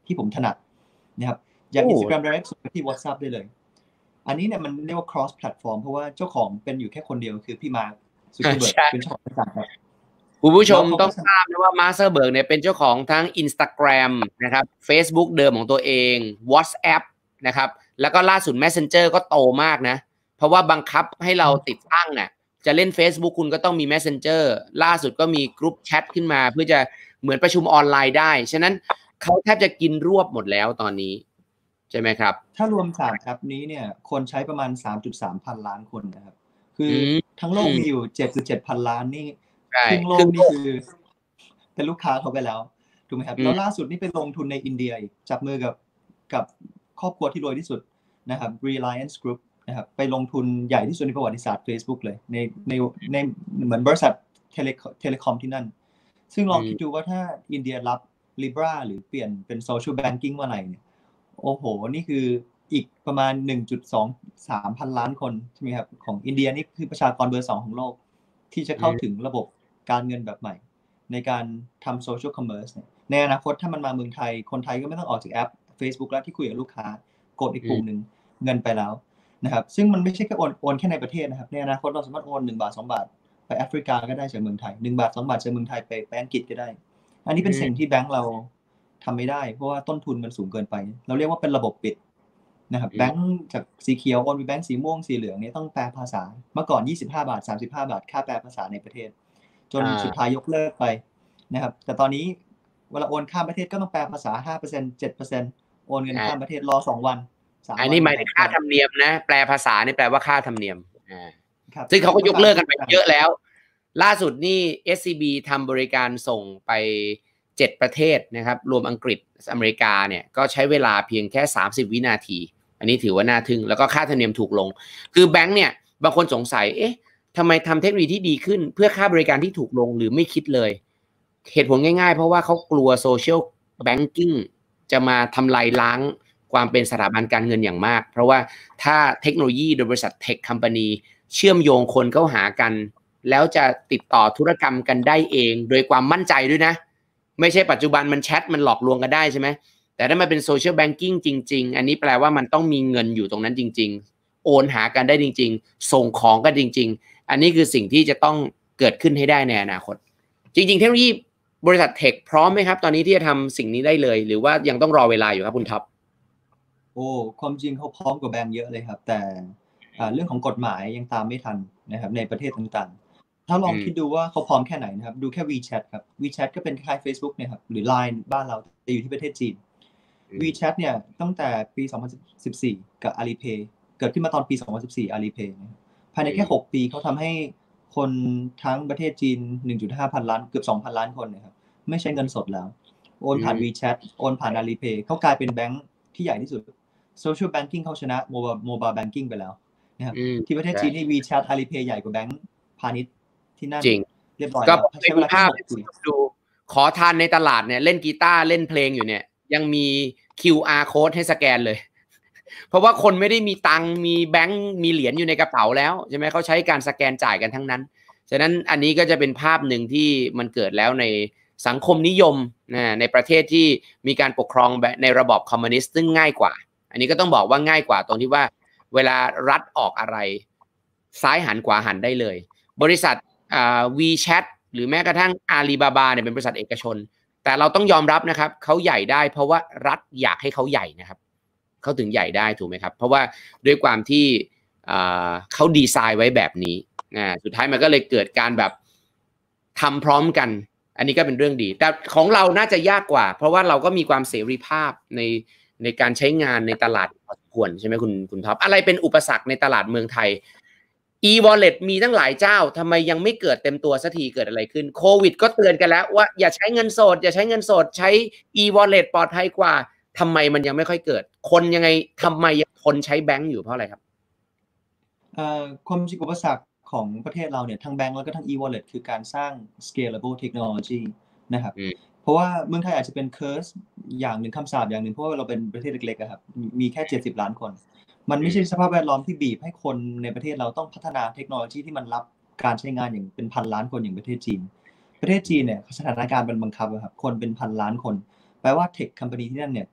ที่ผมถนัดนะครับอย่าง Instagram Direct ส่งไปที่ WhatsApp ได้เลยอันนี้เนี่ยมันเรียกว่า cross platform เพราะว่าเจ้าของเป็นอยู่แค่คนเดียวคือพี่มาร์คซูเกอร์เบิร์กเป็นเจ้าของบริษัทครับคุณผู้ชมต้องทราบนะว่ามาร์คซักเคอร์เบิร์กเนี่ยเป็นเจ้าของทั้ง Instagram นะครับ Facebook เดิมของตัวเอง WhatsApp นะครับแล้วก็ล่าสุด Messenger ก็โตมากนะเพราะว่าบังคับให้เราติดตั้งเนี่ยจะเล่น Facebook คุณก็ต้องมี Messenger ล่าสุดก็มีกรุ๊ปแชทขึ้นมาเพื่อจะเหมือนประชุมออนไลน์ได้ฉะนั้นเขาแทบจะกินรวบหมดแล้วตอนนี้ใช่ไหมครับถ้ารวมสามแอปนี้เนี่ยคนใช้ประมาณ สามจุดสาม พันล้านคนนะครับคือทั้งโลกมีอยู่ เจ็ดจุดเจ็ด พันล้านนี่ครึ่งโลกนี่คือเป็นลูกค้าเขาไปแล้วถูกไหมครับแล้วล่าสุดนี่ไปลงทุนในอินเดียจับมือกับกับครอบครัวที่รวยที่สุดนะครับ Reliance Group นะครับไปลงทุนใหญ่ที่สุดในประวัติศาสตร์ Facebook เลยในในในเหมือนบริษัทเทเลเทเลคอมที่นั่นซึ่งลองคิดดูว่าถ้าอินเดียรับ Libra หรือเปลี่ยนเป็น Social Banking เมื่อไหร่เนี่ยโอ้โหนี่คืออีกประมาณ หนึ่งจุดสองสาม พันล้านคนใช่ไหมครับของอินเดียนี่คือประชากรเบอร์สองของโลกที่จะเข้าถึงระบบการเงินแบบใหม่ในการทำ social commerce เนี่ยในอนาคตถ้ามันมาเมืองไทยคนไทยก็ไม่ต้องออกจากแอป Facebook แล้วที่คุยกับลูกค้ากดอีกปุ่มหนึ่งเงินไปแล้วนะครับซึ่งมันไม่ใช่แค่โอนโอนแค่ในประเทศนะครับในอนาคตเราสามารถโอนหนึ่งบาทสองบาทไปแอฟริกาก็ได้จากเมืองไทยหนึ่งบาทสองบาทจากเมืองไทยไปไปอังกฤษก็ได้อันนี้เป็นสิ่งที่แบงก์เราทำไม่ได้เพราะว่าต้นทุนมันสูงเกินไปเราเรียกว่าเป็นระบบปิดนะครับแบงก์จากสีเขียวโอนไปแบงก์สีม่วงสีเหลืองเนี่ยต้องแปลภาษาเมื่อก่อนยี่สิบห้าบาทสามสิบห้าบาทค่าแปลภาษาในประเทศจนสุดท้ายยกเลิกไปนะครับแต่ตอนนี้เวลาโอนข้ามประเทศก็ต้องแปลภาษา ห้าเปอร์เซ็นต์ เจ็ดเปอร์เซ็นต์ โอนเงินข้ามประเทศรอสองวันสามวันอันนี้หมายถึงค่าธรรมเนียมนะแปลภาษานี่แปลว่าค่าธรรมเนียมอ่าซึ่งเขาก็ยกเลิกกันไปเยอะแล้วล่าสุดนี่ เอส ซี บี ทำบริการส่งไปเจ็ดประเทศนะครับรวมอังกฤษอเมริกาเนี่ยก็ใช้เวลาเพียงแค่สามสิบวินาทีอันนี้ถือว่าน่าทึ่งแล้วก็ค่าธรรมเนียมถูกลงคือแบงค์เนี่ยบางคนสงสัยเอ๊ะทำไมทำเทคโนโลยีที่ดีขึ้นเพื่อค่าบริการที่ถูกลงหรือไม่คิดเลยเหตุผลง่ายๆเพราะว่าเขากลัวโซเชียลแบงกิ้งจะมาทำลายล้างความเป็นสถาบันการเงินอย่างมากเพราะว่าถ้าเทคโนโลยีโดยบริษัทเทคคอมพานีเชื่อมโยงคนเข้าหากันแล้วจะติดต่อธุรกรรมกันได้เองโดยความมั่นใจด้วยนะไม่ใช่ปัจจุบันมันแชทมันหลอกลวงกันได้ใช่ไหมแต่ถ้ามันเป็นโซเชียลแบงกิ้งจริงๆอันนี้แปลว่ามันต้องมีเงินอยู่ตรงนั้นจริงๆโอนหากันได้จริงๆส่งของกันจริงๆอันนี้คือสิ่งที่จะต้องเกิดขึ้นให้ได้ในอนาคตจริงๆเทคโนโลยีบริษัทเทคพร้อมไหมครับตอนนี้ที่จะทำสิ่งนี้ได้เลยหรือว่ายังต้องรอเวลาอยู่ครับคุณท็อปโอ้ความจริงเขาพร้อมกว่าแบงก์เยอะเลยครับแต่เรื่องของกฎหมายยังตามไม่ทันนะครับในประเทศต่างๆถ้าลองคิดดูว่าเขาพร้อมแค่ไหนนะครับดูแค่ WeChat ครับ WeChat ก็เป็นคล้าย Facebook เนี่ยครับหรือ ไลน์ บ้านเราแต่อยู่ที่ประเทศจีน WeChat เนี่ยตั้งแต่ปีสองพันสิบสี่กับ Alipay เกิดขึ้นมาตอนปีสองพันสิบสี่ Alipay นะครับภายในแค่หกปีเขาทำให้คนทั้งประเทศจีน หนึ่งจุดห้า พันล้านเกือบสองพันล้านคนนะครับไม่ใช้เงินสดแล้วโอนผ่าน WeChat โอนผ่าน Alipay เขากลายเป็นแบงค์ที่ใหญ่ที่สุด Social Banking เขาชนะ Mobile Mobile Banking ไปแล้วนะครับที่ประเทศจีนนี่ WeChat Alipay ใหญ่กว่าแบงค์พาณิชย์ที่นั่นเรียบร้อยแล้วใช้เวลาแค่หกปีดูขอทานในตลาดเนี่ยเล่นกีตาร์เล่นเพลงอยู่เนี่ยยังมี คิว อาร์ code ให้สแกนเลยเพราะว่าคนไม่ได้มีตังค์มีแบงค์มีเหรียญอยู่ในกระเป๋าแล้วใช่ไหมเขาใช้การสแกนจ่ายกันทั้งนั้นฉะนั้นอันนี้ก็จะเป็นภาพหนึ่งที่มันเกิดแล้วในสังคมนิยมนะในประเทศที่มีการปกครองแบบในระบอบคอมมิวนิสต์ซึ่งง่ายกว่าอันนี้ก็ต้องบอกว่าง่ายกว่าตรงที่ว่าเวลารัฐออกอะไรซ้ายหันขวาหันได้เลยบริษัทอ่า WeChat หรือแม้กระทั่ง Alibaba เนี่ยเป็นบริษัทเอกชนแต่เราต้องยอมรับนะครับเขาใหญ่ได้เพราะว่ารัฐอยากให้เขาใหญ่นะครับเขาถึงใหญ่ได้ถูกไหมครับเพราะว่าด้วยความที่เขาดีไซน์ไว้แบบนี้สุดท้ายมันก็เลยเกิดการแบบทำพร้อมกันอันนี้ก็เป็นเรื่องดีแต่ของเราน่าจะยากกว่าเพราะว่าเราก็มีความเสรีภาพในในการใช้งานในตลาดพอสมควรใช่ไหมคุณคุณท็อปอะไรเป็นอุปสรรคในตลาดเมืองไทย e-wallet มีตั้งหลายเจ้าทำไมยังไม่เกิดเต็มตัวสักทีเกิดอะไรขึ้นโควิดก็เตือนกันแล้วว่าอย่าใช้เงินสดอย่าใช้เงินสดใช้ e-wallet ปลอดภัยกว่าทำไมมันยังไม่ค่อยเกิดคนยังไงทำไมยังคนใช้แบงก์อยู่เพราะอะไรครับความจริงอุปสรรคของประเทศเราเนี่ยทั้งแบงก์แล้วก็ทั้ง e-wallet คือการสร้าง scalable technology นะครับเพราะว่าเมืองไทยอาจจะเป็น curse อย่างหนึ่งคำสาปอย่างหนึ่งเพราะว่าเราเป็นประเทศเล็กๆครับมีแค่เจ็ดสิบล้านคนมันไม่ใช่สภาพแวดล้อมที่บีบให้คนในประเทศเราต้องพัฒนาเทคโนโลยีที่มันรับการใช้งานอย่างเป็นพันล้านคนอย่างประเทศจีนประเทศจีนเนี่ยสถานการณ์มันบังคับครับคนเป็นพันล้านคนแปลว่าเทคคอมพานีที่นั่นเนี่ย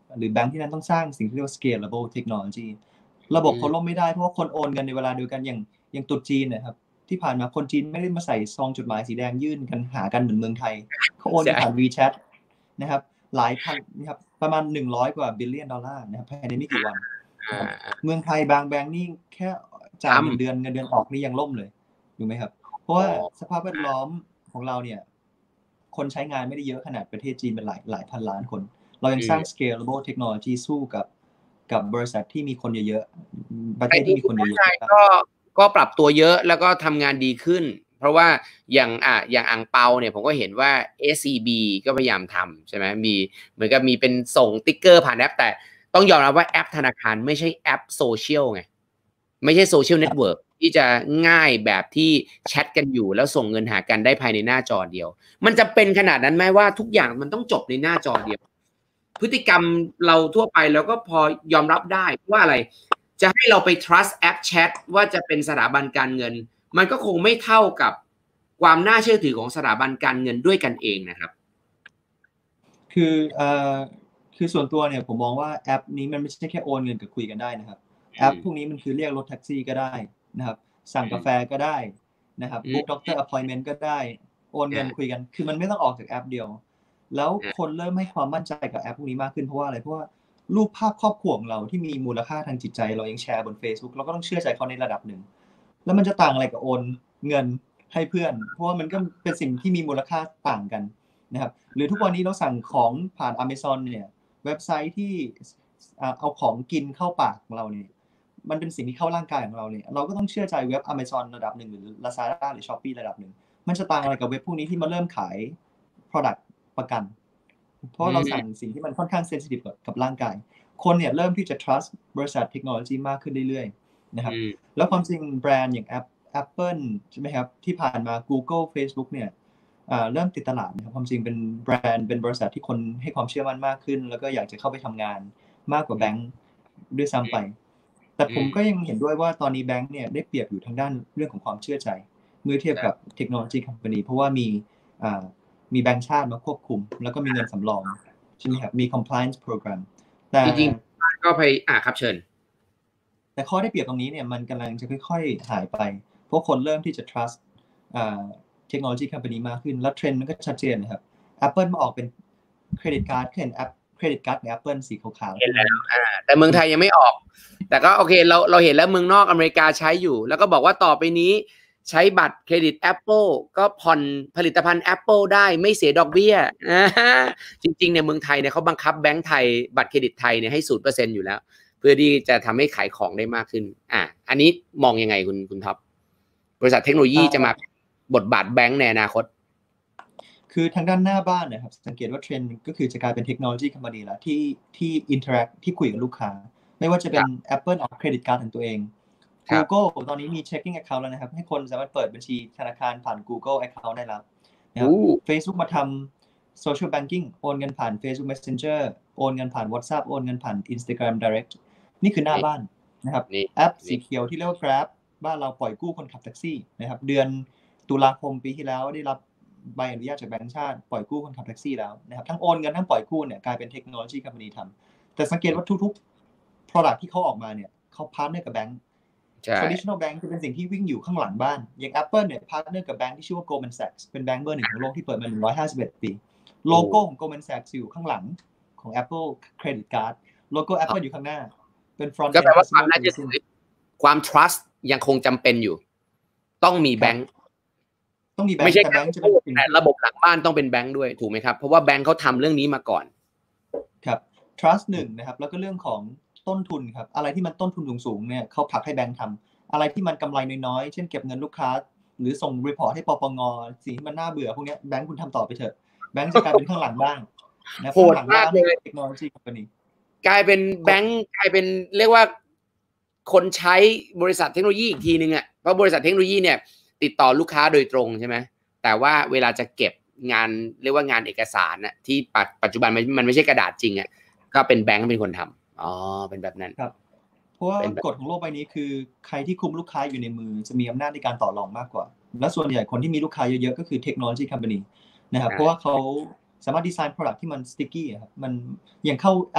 หรือแบงค์ที่นั้นต้องสร้างสิ่งที่เรียกว่า scalable technology ระบบเขาล่มไม่ได้เพราะว่าคนโอนเงินในเวลาเดียวกันอย่างอย่างตุ๊จีนนะครับที่ผ่านมาคนจีนไม่ได้มาใส่ซองจดหมายสีแดงยื่นกันหากันเหมือนเมืองไทยเขาโอนผ่าน WeChat นะครับหลายพันนะครับประมาณหนึ่งร้อยกว่าบิลเลียนดอลลาร์นะครับภายในไม่กี่วันเมืองไทยบางแบงค์นี่แค่จ่ายเงินเดือนเงินเดือนออกนี่ยังล่มเลยถูกไหมครับเพราะว่าสภาพแวดล้อมของเราเนี่ยคนใช้งานไม่ได้เยอะขนาดประเทศจีนเป็นหลายหลายพันล้านคนเรายังสร้าง scalable technology สู้กับกับบริษัทที่มีคนเยอะๆประเทศที่มีคนเยอะๆก็ก็ปรับตัวเยอะแล้วก็ทำงานดีขึ้นเพราะว่าอย่างอ่ะอย่างอ่างเปาเนี่ยผมก็เห็นว่า เอส ซี บี ก็พยายามทำใช่ไหมมีเหมือนกับมีเป็นส่งติ๊กเกอร์ผ่านแอปแต่ต้องยอมรับว่าแอปธนาคารไม่ใช่แอปโซเชียลไงไม่ใช่โซเชียลเน็ตเวิร์กที่จะง่ายแบบที่แชทกันอยู่แล้วส่งเงินหากันได้ภายในหน้าจอเดียวมันจะเป็นขนาดนั้นไหมว่าทุกอย่างมันต้องจบในหน้าจอเดียวพฤติกรรมเราทั่วไปแล้วก็พอยอมรับได้ว่าอะไรจะให้เราไป trust แอปแชทว่าจะเป็นสถาบันการเงินมันก็คงไม่เท่ากับความน่าเชื่อถือของสถาบันการเงินด้วยกันเองนะครับคือเอ่อคือส่วนตัวเนี่ยผมมองว่าแอปนี้มันไม่ใช่แค่โอนเงินกับคุยกันได้นะครับแอปพวกนี้มันคือเรียกรถแท็กซี่ก็ได้นะครับสั่งกาแฟก็ได้นะครับบุ๊กด็อกเตอร์อพอยเมนต์ก็ได้โอนเงินคุยกันคือมันไม่ต้องออกจากแอปเดียวแล้วคนเริ่มให้ความมั่นใจกับแอปพวกนี้มากขึ้นเพราะว่าอะไรเพราะว่ารูปภาพครอบครัวของเราที่มีมูลค่าทางจิตใจเรายังแชร์บน Facebook เราก็ต้องเชื่อใจเขาในระดับหนึ่งแล้วมันจะต่างอะไรกับโอนเงินให้เพื่อนเพราะว่ามันก็เป็นสิ่งที่มีมูลค่าต่างกันนะครับหรือทุกวันนี้เราสั่งของผ่าน Amazon เนี่ยเว็บไซต์ที่เอาของกินเข้าปากของเราเนี่ยมันเป็นสิ่งที่เข้าร่างกายของเราเนี่ยเราก็ต้องเชื่อใจเว็บ Amazon ระดับหนึ่งหรือ Lazada หรือ Shopee ระดับหนึ่งมันจะต่างอะไรกับเว็บพวกนี้ที่มาเริ่มขาย product ประกันเพราะเราสั่งสิ่งที่มันค่อนข้าง sensitive กับร่างกายคนเนี่ยเริ่มที่จะ trust บริษัทเทคโนโลยีมากขึ้นเรื่อยๆนะครับแล้วความจริงแบรนด์อย่างแอป Apple ใช่ไหมครับที่ผ่านมา Google Facebook เนี่ยเริ่มติดตลาดนะครับความจริงเป็นแบรนด์เป็นบริษัทที่คนให้ความเชื่อมั่นมากขึ้นแล้วก็อยากจะเข้าไปทำงานมากกว่าแบงค์ด้วยซ้ำไปแต่ผมก็ยังเห็นด้วยว่าตอนนี้แบงค์เนี่ยได้เปรียบอยู่ทางด้านเรื่องของความเชื่อใจเมื่อเทียบกับเทคโนโลยีคอมพานีเพราะว่ามีมีแบงค์ชาติมาควบคุมแล้วก็มีเงินสำรองใช่ไหมครับมี compliance program แต่จริงๆก็ไปอ่าครับเชิญแต่ข้อได้เปรียบตรงนี้เนี่ยมันกำลังจะค่อยๆหายไปเพราะคนเริ่มที่จะ trust เทคโนโลยีคอมพานีมากขึ้นแล้วเทรนด์มันก็ชัดเจนนะครับ Apple มาออกเป็นเครดิตการ์ดเห็นแอปเครดิตการ์ดของ Apple สีขาวๆเห็นแล้วอ่าแต่เมืองไทยยังไม่ออกแต่ก็โอเคเราเราเห็นแล้วเมืองนอกอเมริกาใช้อยู่แล้วก็บอกว่าต่อไปนี้ใช้บัตรเครดิต Apple ก็ผ่อนผลิตภัณฑ์ Apple ได้ไม่เสียดอกเบี้ยจริงๆในเมืองไทยเนี่ยเขาบังคับแบงก์ไทยบัตรเครดิตไทยเนี่ยให้ ศูนย์เปอร์เซ็นต์ อยู่แล้วเพื่อที่จะทำให้ขายของได้มากขึ้นอ่ะอันนี้มองยังไงคุณคุณท็อปบริษัทเทคโนโลยีจะมาบทบาทแบงก์ในอนาคตคือทางด้านหน้าบ้านนะครับสังเกตว่าเทรนด์ก็คือจะกลายเป็นเทคโนโลยีคอมพานีแล้วที่ที่อินเทอร์แอคที่คุยกับลูกค้าไม่ว่าจะเป็น Apple ออกเครดิตการ์ดของตัวเอง Google ตอนนี้มี checking account แล้วนะครับให้คนสามารถเปิดบัญชีธนาคารผ่าน Google account ได้แล้วนะครับ Facebook มาทำ social banking โอนเงินผ่าน Facebook Messenger โอนเงินผ่าน WhatsApp โอนเงินผ่าน Instagram Direct นี่คือหน้าบ้านนะครับแอปสีเขียวที่เรียกว่า Grab บ้านเราปล่อยกู้คนขับแท็กซี่นะครับเดือนตุลาคมปีที่แล้วได้รับใบอนุญาตจากแบงก์ชาติปล่อยกู้คนขับแท็กซี่แล้วนะครับทั้งโอนเงินทั้งปล่อยกู้เนี่ยกลายเป็นเทคโนโลยีคอมพานีทำแต่สังเกตว่าทุกๆ product ที่เขาออกมาเนี่ยเขาพาร์ทเนอร์กับแบงก์ traditional bank จะเป็นสิ่งที่วิ่งอยู่ข้างหลังบ้านอย่าง Apple เนี่ยพาร์ทเนอร์กับแบงก์ที่ชื่อว่า Goldman Sachs เป็นแบงก์เบอร์หนึ่งของโลกที่เปิดมาหนึ่งร้อยห้าสิบเอ็ดปีโลโก้ของ Goldman Sachs อยู่ข้างหลังของ Apple Credit Card โลโก้ Apple อยู่ข้างหน้าเป็น front ก็แปลว่าความน่าเชื่อถือความ trust ยังคงจำเป็นอยู่ต้องมีแบงก์ต้องมีแบงก์ไม่ใช่แค่แต่ระบบหลังบ้านต้องเป็นแบงก์ด้วยถูกไหมครับเพราะว่าแบงก์เขาทำเรื่องนี้มาก่อนครับ trust หนึ่งนะครับแล้วก็เรื่องของต้นทุนครับอะไรที่มันต้นทุนสูงๆเนี่ยเขาผลักให้แบงก์ทำอะไรที่มันกำไรน้อยๆเช่นเก็บเงินลูกค้าหรือส่งรีพอร์ตให้ปปงสิ่งที่มันน่าเบื่อพวกนี้แบงก์คุณทำต่อไปเถอะแบงก์จะกลายเป็นข้างหลังบ้างนะโหดมากเลยเทคโนโลยีคอมพานีกลายเป็นแบงก์กลายเป็นเรียกว่าคนใช้บริษัทเทคโนโลยีอีกทีนึงอ่ะเพราะบริษัทเทคโนโลยีเนี่ยติดต่อลูกค้าโดยตรงใช่ไหมแต่ว่าเวลาจะเก็บงานเรียกว่างานเอกสารน่ะที่ปัจจุบันมันมันไม่ใช่กระดาษจริงอ่ะก็เป็นแบงก์เป็นคนทำอ๋อเป็นแบบนั้นครับเพราะว่ากฎของโลกใบนี้คือใครที่คุมลูกค้าอยู่ในมือจะมีอำนาจในการต่อรองมากกว่าและส่วนใหญ่คนที่มีลูกค้าเยอะๆก็คือเทคโนโลยีคอมพานีนะครับเพราะว่าเขาสามารถดีไซน์ product ที่มัน sticky ครับมันอย่างเข้าแอป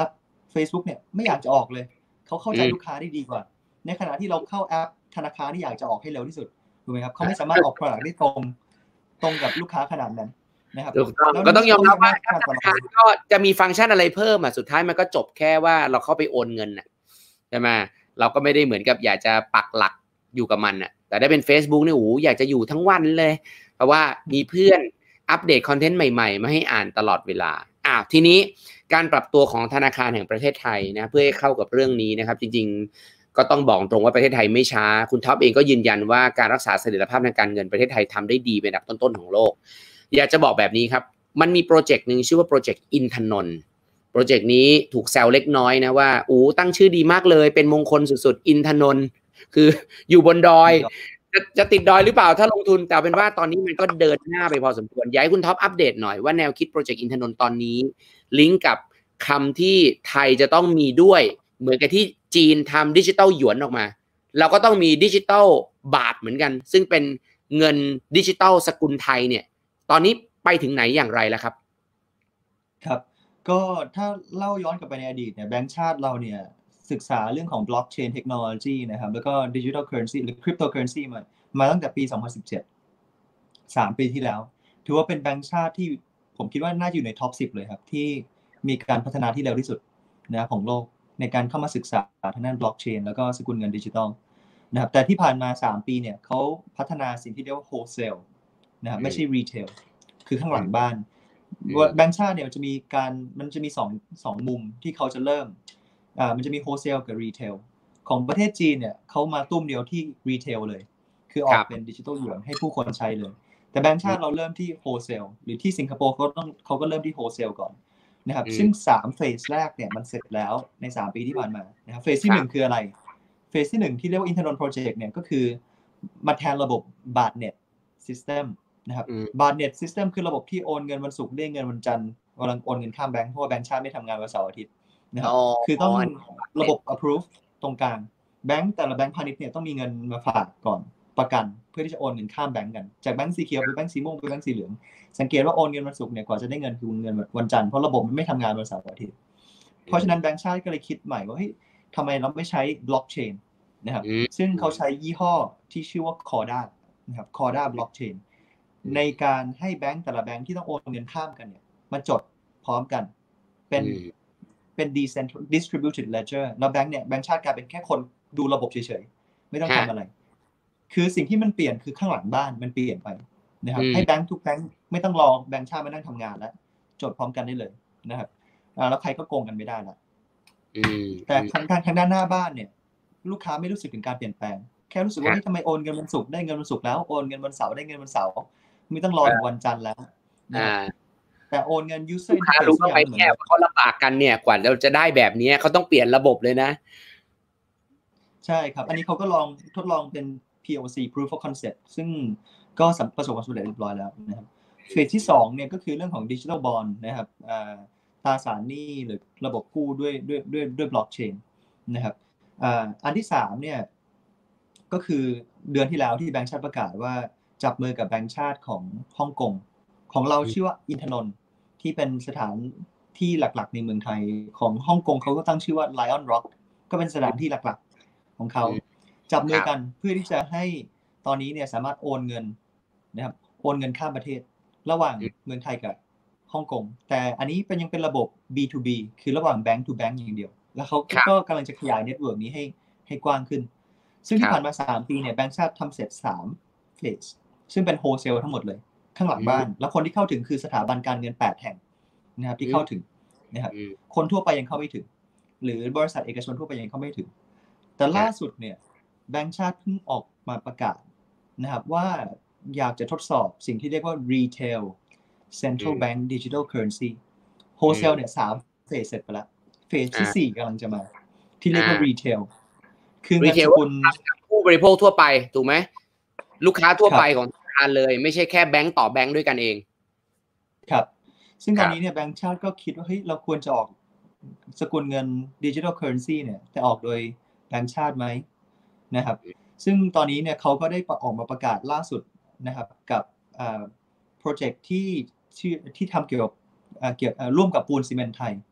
Facebook เนี่ยไม่อยากจะออกเลยเขาเข้าใจลูกค้าได้ดีกว่าในขณะที่เราเข้าแอปธนาคารที่อยากจะออกให้เร็วที่สุดถูกไหมครับเขาไม่สามารถออก product ได้ตรงตรงกับลูกค้าขนาดนั้นนะครับถูกต้องก็ต้องยอมรับว่าธนาคารก็จะมีฟังก์ชันอะไรเพิ่มอ่ะสุดท้ายมันก็จบแค่ว่าเราเข้าไปโอนเงินน่ะใช่ไหมเราก็ไม่ได้เหมือนกับอยากจะปักหลักอยู่กับมันน่ะแต่ได้เป็น Facebook นี่โอ้โหอยากจะอยู่ทั้งวันเลยเพราะว่ามีเพื่อนอัปเดตคอนเทนต์ใหม่ๆมาให้อ่านตลอดเวลาอ่ะทีนี้การปรับตัวของธนาคารแห่งประเทศไทยนะเพื่อให้เข้ากับเรื่องนี้นะครับจริงๆก็ต้องบอกตรงว่าประเทศไทยไม่ช้าคุณท็อปเองก็ยืนยันว่าการรักษาเสถียรภาพทางการเงินประเทศไทยทำได้ดีเป็นอันดับต้นๆของโลกอยากจะบอกแบบนี้ครับมันมีโปรเจกต์หนึ่งชื่อว่าโปรเจกต์อินทนนท์โปรเจกต์นี้ถูกแซวเล็กน้อยนะว่าอู้ตั้งชื่อดีมากเลยเป็นมงคลสุดๆอินทนนท์คืออยู่บนดอยจะจะติดดอยหรือเปล่าถ้าลงทุนแต่เป็นว่าตอนนี้มันก็เดินหน้าไปพอสมควรอยากให้คุณท็อปอัปเดตหน่อยว่าแนวคิดโปรเจกต์อินทนนท์ตอนนี้ลิงก์กับคำที่ไทยจะต้องมีด้วยเหมือนกับที่จีนทำดิจิตอลหยวนออกมาเราก็ต้องมีดิจิตอลบาทเหมือนกันซึ่งเป็นเงินดิจิตอลสกุลไทยเนี่ยตอนนี้ไปถึงไหนอย่างไรแล้วครับครับก็ถ้าเล่าย้อนกลับไปในอดีตเนี่ยแบงก์ชาติเราเนี่ยศึกษาเรื่องของบล็อกเชนเทคโนโลยีนะครับแล้วก็ดิจิทัลเคอเรนซีหรือคริปโตเคอเรนซีมามาตั้งแต่ปีสองพันสิบเจ็ด สามปีที่แล้วถือว่าเป็นแบงก์ชาติที่ผมคิดว่าน่าจะอยู่ในท็อปสิบเลยครับที่มีการพัฒนาที่เร็วที่สุดนะของโลกในการเข้ามาศึกษาทางด้านบล็อกเชนแล้วก็สกุลเงินดิจิทัลนะครับแต่ที่ผ่านมาสามปีเนี่ยเขาพัฒนาสิ่งที่เรียกว่าโฮลเซลนะครับไม่ใช่รีเทลคือข้างหลังบ้านแบงก์ชาติเนี่ยมันจะมีการมันจะมีสองสองมุมที่เขาจะเริ่มอ่ามันจะมีโฮลเซลกับรีเทลของประเทศจีนเนี่ยเขามาตุ้มเดียวที่รีเทลเลยคือออกเป็นดิจิทัลหยวนให้ผู้คนใช้เลยแต่แบงก์ชาติเราเริ่มที่โฮลเซลหรือที่สิงคโปร์เขาต้องเขาก็เริ่มที่โฮลเซลก่อนนะครับซึ่งสามเฟสแรกเนี่ยมันเสร็จแล้วในสามปีที่ผ่านมานะครับเฟสที่หนึ่งคืออะไรเฟสที่หนึ่งที่เรียกว่า Internode Project เนี่ยก็คือมาแทนระบบ บาทเน็ต System นะครับ บาทเน็ต System คือระบบที่โอนเงินวันศุกร์ได้เงินวันจันทร์กำลังโอนเงินข้ามแบงค์เพราะว่าแบงก์ชาติไม่ทำงานวันเสาร์อาทิตย์นะครับคือต้องระบบ approve ตรงกลางแบงก์แต่ละแบงก์พาณิชย์เนี่ยต้องมีเงินมาฝากก่อนประกันเพื่อที่จะโอนเงินข้ามแบงก์กันจากแบงก์สีเขียวไปแบงก์สีม่วงไปแบงก์สีเหลืองสังเกตว่าโอนเงินวันศุกร์เนี่ยกว่าจะได้เงินคือเงินวันจันทร์เพราะระบบมันไม่ทำงานวันเสาร์อาทิตย์เพราะฉะนั้นแบงก์ชาติก็เลยคิดใหม่ว่าเฮ้ยทำไมเราไม่ใช้บล็อกเชนนะครับซึ่งเขาใช้ยี่ห้อที่ชื่อว่า Corda นะครับ Corda Blockchain ในการให้แบงก์แต่ละแบงก์ที่ต้องโอนเงินข้ามกันเนี่ยมาจดพร้อมกันเป็นเป็น decentral distributed ledger แล้วแบงก์เนี่ยแบงก์ชาติกลายเป็นแค่คนดูระบบเฉยๆไม่ต้องทำอะไรคือสิ่งที่มันเปลี่ยนคือข้างหลังบ้านมันเปลี่ยนไปนะครับให้แบงก์ทุกแบงก์ไม่ต้องรอแบงก์ชาติมานั่งทำงานแล้วจดพร้อมกันได้เลยนะครับแล้วใครก็โกงกันไม่ได้ละแต่ทางทางด้านหน้าบ้านเนี่ยลูกค้าไม่รู้สึกถึงการเปลี่ยนแปลงแค่รู้สึกว่าทำไมโอนเงินวันศุกร์ได้เงินวันศุกร์แล้วโอนเงินวันเสาร์ได้เงินวันเสาร์ไม่ต้องรอถึงวันจันทร์แล้วแต่โอนเงิน user interface ลูกค้ารู้ไหมแค่ว่าเขาลำบากกันเนี่ยกว่าเราจะได้แบบนี้เขาต้องเปลี่ยนระบบเลยนะใช่ครับอันนี้เขาก็ลองทดลองเป็น พี โอ ซี proof of concept ซึ่งก็ประสบความสำเร็จเรียบร้อยแล้วนะครับเฟสที่สองเนี่ยก็คือเรื่องของ digital bond นะครับตราสารหนี้หรือระบบกู้ด้วยด้วยด้วยด้วยบล็อกเชนนะครับอันที่สามเนี่ยก็คือเดือนที่แล้วที่แบงก์ชาติประกาศว่าจับมือกับแบงก์ชาติของฮ่องกงของเราชื่อว่าอินทนนท์ที่เป็นสถานที่หลักๆในเมืองไทยของฮ่องกงเขาก็ตั้งชื่อว่า Lion Rock ก็เป็นสถานที่หลักๆของเขาจับมือกันเพื่อที่จะให้ตอนนี้เนี่ยสามารถโอนเงินนะครับโอนเงินข้ามประเทศระหว่างเมืองไทยกับฮ่องกงแต่อันนี้เป็นยังเป็นระบบ บี ทู บี คือระหว่าง bank to bank อย่างเดียวแล้วเขาก็กำลังจะขยายเน็ตเวิร์กนี้ให้ให้กว้างขึ้นซึ่งที่ผ่านมาสามปีเนี่ยแบงก์ชาติทำเสร็จสามเฟสซึ่งเป็นโฮลเซลทั้งหมดเลยข้างหลังบ้านแล้วคนที่เข้าถึงคือสถาบันการเงินแปดแห่งนะครับที่เข้าถึงนะครับคนทั่วไปยังเข้าไม่ถึงหรือบริษัทเอกชนทั่วไปยังเข้าไม่ถึงแต่ล่าสุดเนี่ยแบงก์ชาติเพิ่งออกมาประกาศนะครับว่าอยากจะทดสอบสิ่งที่เรียกว่า retail central bank digital currency wholesale เนี่ยสามเฟสเสร็จไปแล้วเฟสที่สี่กำลังจะมาที่เรียกว่า retail คือเงินสกุลผู้บริโภคทั่วไปถูกไหมลูกค้าทั่วไปของธนาคารเลยไม่ใช่แค่แบงก์ต่อแบงก์ด้วยกันเองครับซึ่งตอนนี้เนี่ยแบงก์ชาติก็คิดว่าเฮ้ยเราควรจะออกสกุลเงิน digital currency เนี่ยแต่ออกโดยแบงก์ชาติไหมนะครับซึ่งตอนนี้เนี่ยเขาก็ได้ออกมาประกาศล่าสุดนะครับกับโปรเจกต์ที่ชื่อที่ทำเกี่ยวกับเกี่ยวร่วมกับปูนซีเมนต์ไทย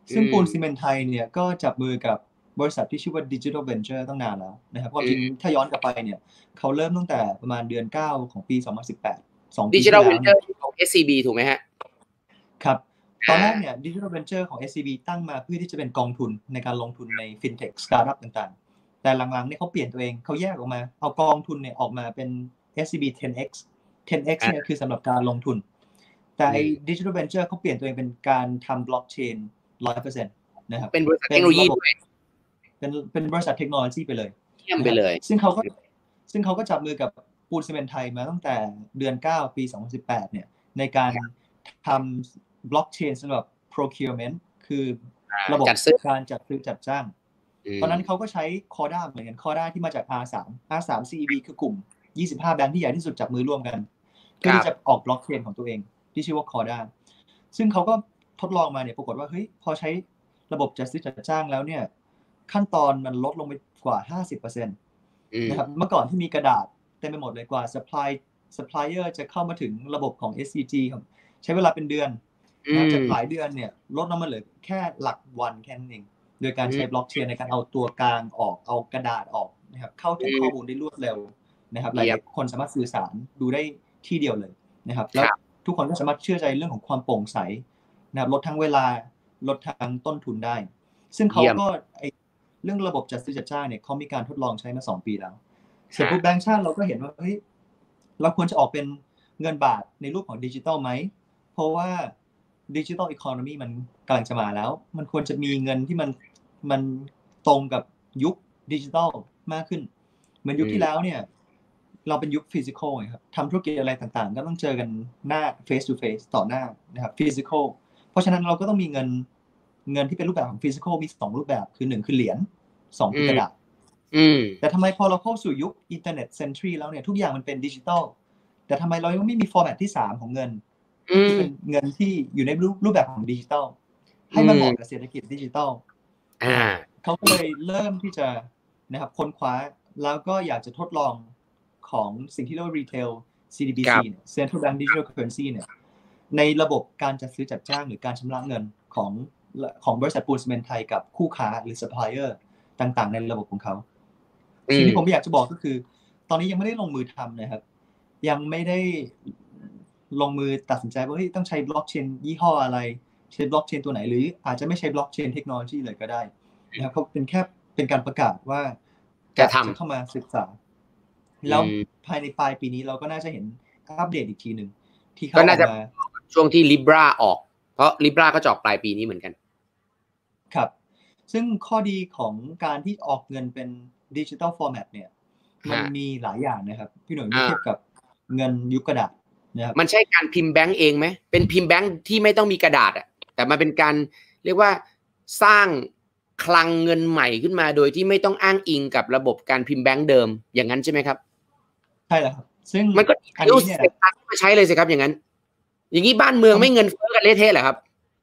ซึ่งปูนซีเมนต์ไทยเนี่ยก็จับมือกับบริษัทที่ชื่อว่า Digital Venture ตั้งนานแล้วนะครับความจริงถ้าย้อนกลับไปเนี่ยเขาเริ่มตั้งแต่ประมาณเดือนเก้าของปีสองพันสิบแปด สองปีที่แล้ว Digital Venture ของ เอส ซี บี ถูกไหมฮะครับตอนแรกเนี่ย Digital Venture ของ เอส ซี บี ตั้งมาเพื่อที่จะเป็นกองทุนในการลงทุนใน FinTech Startup ต่างๆแต่หลังๆเนี่ยเขาเปลี่ยนตัวเองเขาแยกออกมาเอากองทุนเนี่ยออกมาเป็น เอส ซี บี เท็น เอ็กซ์ เท็น เอ็กซ์ เนี่ยคือสำหรับการลงทุนแต่ไอ้ Digital Venture เขาเปลี่ยนตัวเองเป็นการทำ Blockchain ร้อยเปอร์เซ็นต์ นะครับเป็นบริษัทเทคโนโลยีด้วยเป็นเป็นบริษัทเทคโนโลยีไปเลยเยี่ยมไปเลยซึ่งเขาก็ซึ่งเขาก็จับมือกับปูนซีเมนต์ไทยมาตั้งแต่เดือนเก้าปีสองพันสิบแปดเนี่ยในการทำบล็อกเชนสำหรับ procurement คือระบบการจัดซื้อจัดจ้างตอนนั้นเขาก็ใช้ Corda เหมือนกัน Corda ที่มาจาก อาร์ สาม อาร์ สาม ซี อี บี คือกลุ่มยี่สิบห้าแบงค์ที่ใหญ่ที่สุดจับมือร่วมกันเพื่อที่จะออกบล็อกเชนของตัวเองที่ชื่อว่า Corda ซึ่งเขาก็ทดลองมาเนี่ยปรากฏว่าเฮ้ยพอใช้ระบบจัดซื้อจัดจ้างแล้วเนี่ยขั้นตอนมันลดลงไปกว่า ห้าสิบเปอร์เซ็นต์ นะครับเมื่อก่อนที่มีกระดาษเต็มไปหมดเลยกว่า supply supplier จะเข้ามาถึงระบบของ เอส ซี จี ครับใช้เวลาเป็นเดือนนะจากหลายเดือนเนี่ยลดลงมาเหลือแค่หลักวันแค่นั้นเองโดยการใช้บล็อกเชนในการเอาตัวกลางออกเอากระดาษออกนะครับเข้าถึงข้อมูลได้รวดเร็วนะครับหลายคนสามารถสื่อสารดูได้ที่เดียวเลยนะครับแล้วทุกคนก็สามารถเชื่อใจเรื่องของความโปร่งใสนะครับลดทั้งเวลาลดทั้งต้นทุนได้ซึ่งเขาก็ไอเรื่องระบบจัดซื้อจัดจ้างเนี่ยเขามีการทดลองใช้มาสองปีแล้วเสร็จปุ๊บแบงก์ชาติเราก็เห็นว่าเฮ้ยเราควรจะออกเป็นเงินบาทในรูปของดิจิตอลไหมเพราะว่าดิจิตอลอีโคโนมีมันกำลังจะมาแล้วมันควรจะมีเงินที่มันมันตรงกับยุคดิจิตอลมากขึ้นเหมือนยุคที่แล้วเนี่ยเราเป็นยุคฟิสิกอลไงครับทำธุรกิจอะไรต่างๆก็ต้องเจอกันหน้า face to face ต่อหน้านะครับฟิสิกอลเพราะฉะนั้นเราก็ต้องมีเงินเงินที่เป็นรูปแบบของฟิสิกอลมีสองรูปแบบคือหนึ่งคือเหรียญสองคือกระดาษแต่ทำไมพอเราเข้าสู่ยุคอินเทอร์เน็ตเซนทรีแล้วเนี่ยทุกอย่างมันเป็นดิจิตอลแต่ทำไมเรายังไม่มีฟอร์แมตที่สามของเงินที่เป็นเงินที่อยู่ในรูปแบบของดิจิตอลให้มันเหมาะกับเศรษฐกิจดิจิตอลเขาก็เลยเริ่มที่จะนะครับค้นคว้าแล้วก็อยากจะทดลองของสิ่งที่เรียกว่า Retail ซี ดี บี ซี เนี่ย Central Bank Digital Currency เนี่ยในระบบการจัดซื้อจัดจ้างหรือการชำระเงินของของบริษัทปูนซีเมนต์ไทยกับคู่ค้าหรือ supplier ต่างๆในระบบของเขาสิ่งที่ผมอยากจะบอกก็คือตอนนี้ยังไม่ได้ลงมือทำนะครับยังไม่ได้ลงมือตัดสินใจว่าเฮ้ยต้องใช้บล็อกเชนยี่ห้ออะไรใช้บล็อกเชนตัวไหนหรืออาจจะไม่ใช้บล็อกเชนเทคโนโลยีเลยก็ได้นะครับเขาเป็นแค่เป็นการประกาศว่าจะเข้ามาศึกษาแล้วภายในปลายปีนี้เราก็น่าจะเห็นอัปเดตอีกทีหนึ่งที่เขาออกมาช่วงที่ Libra ออกเพราะ Libra ก็จะออกปลายปีนี้เหมือนกันครับซึ่งข้อดีของการที่ออกเงินเป็นดิจิทัลฟอร์แมตเนี่ยมันมีหลายอย่างนะครับพี่หนุ่ยเมื่อเทียบกับเงินยุคกระดาษนะครับมันใช่การพิมพ์แบงก์เองไหมเป็นพิมพ์แบงก์ที่ไม่ต้องมีกระดาษอ่ะแต่มันเป็นการเรียกว่าสร้างคลังเงินใหม่ขึ้นมาโดยที่ไม่ต้องอ้างอิงกับระบบการพิมพ์แบงก์เดิมอย่างนั้นใช่ไหมครับใช่แล้วครับซึ่งมันก็อันนี้เนี่ยมาใช้เลยสิครับอย่างนั้นอย่างนี้บ้านเมืองไม่เงินเฟ้อกันเละเทะเหรอครับ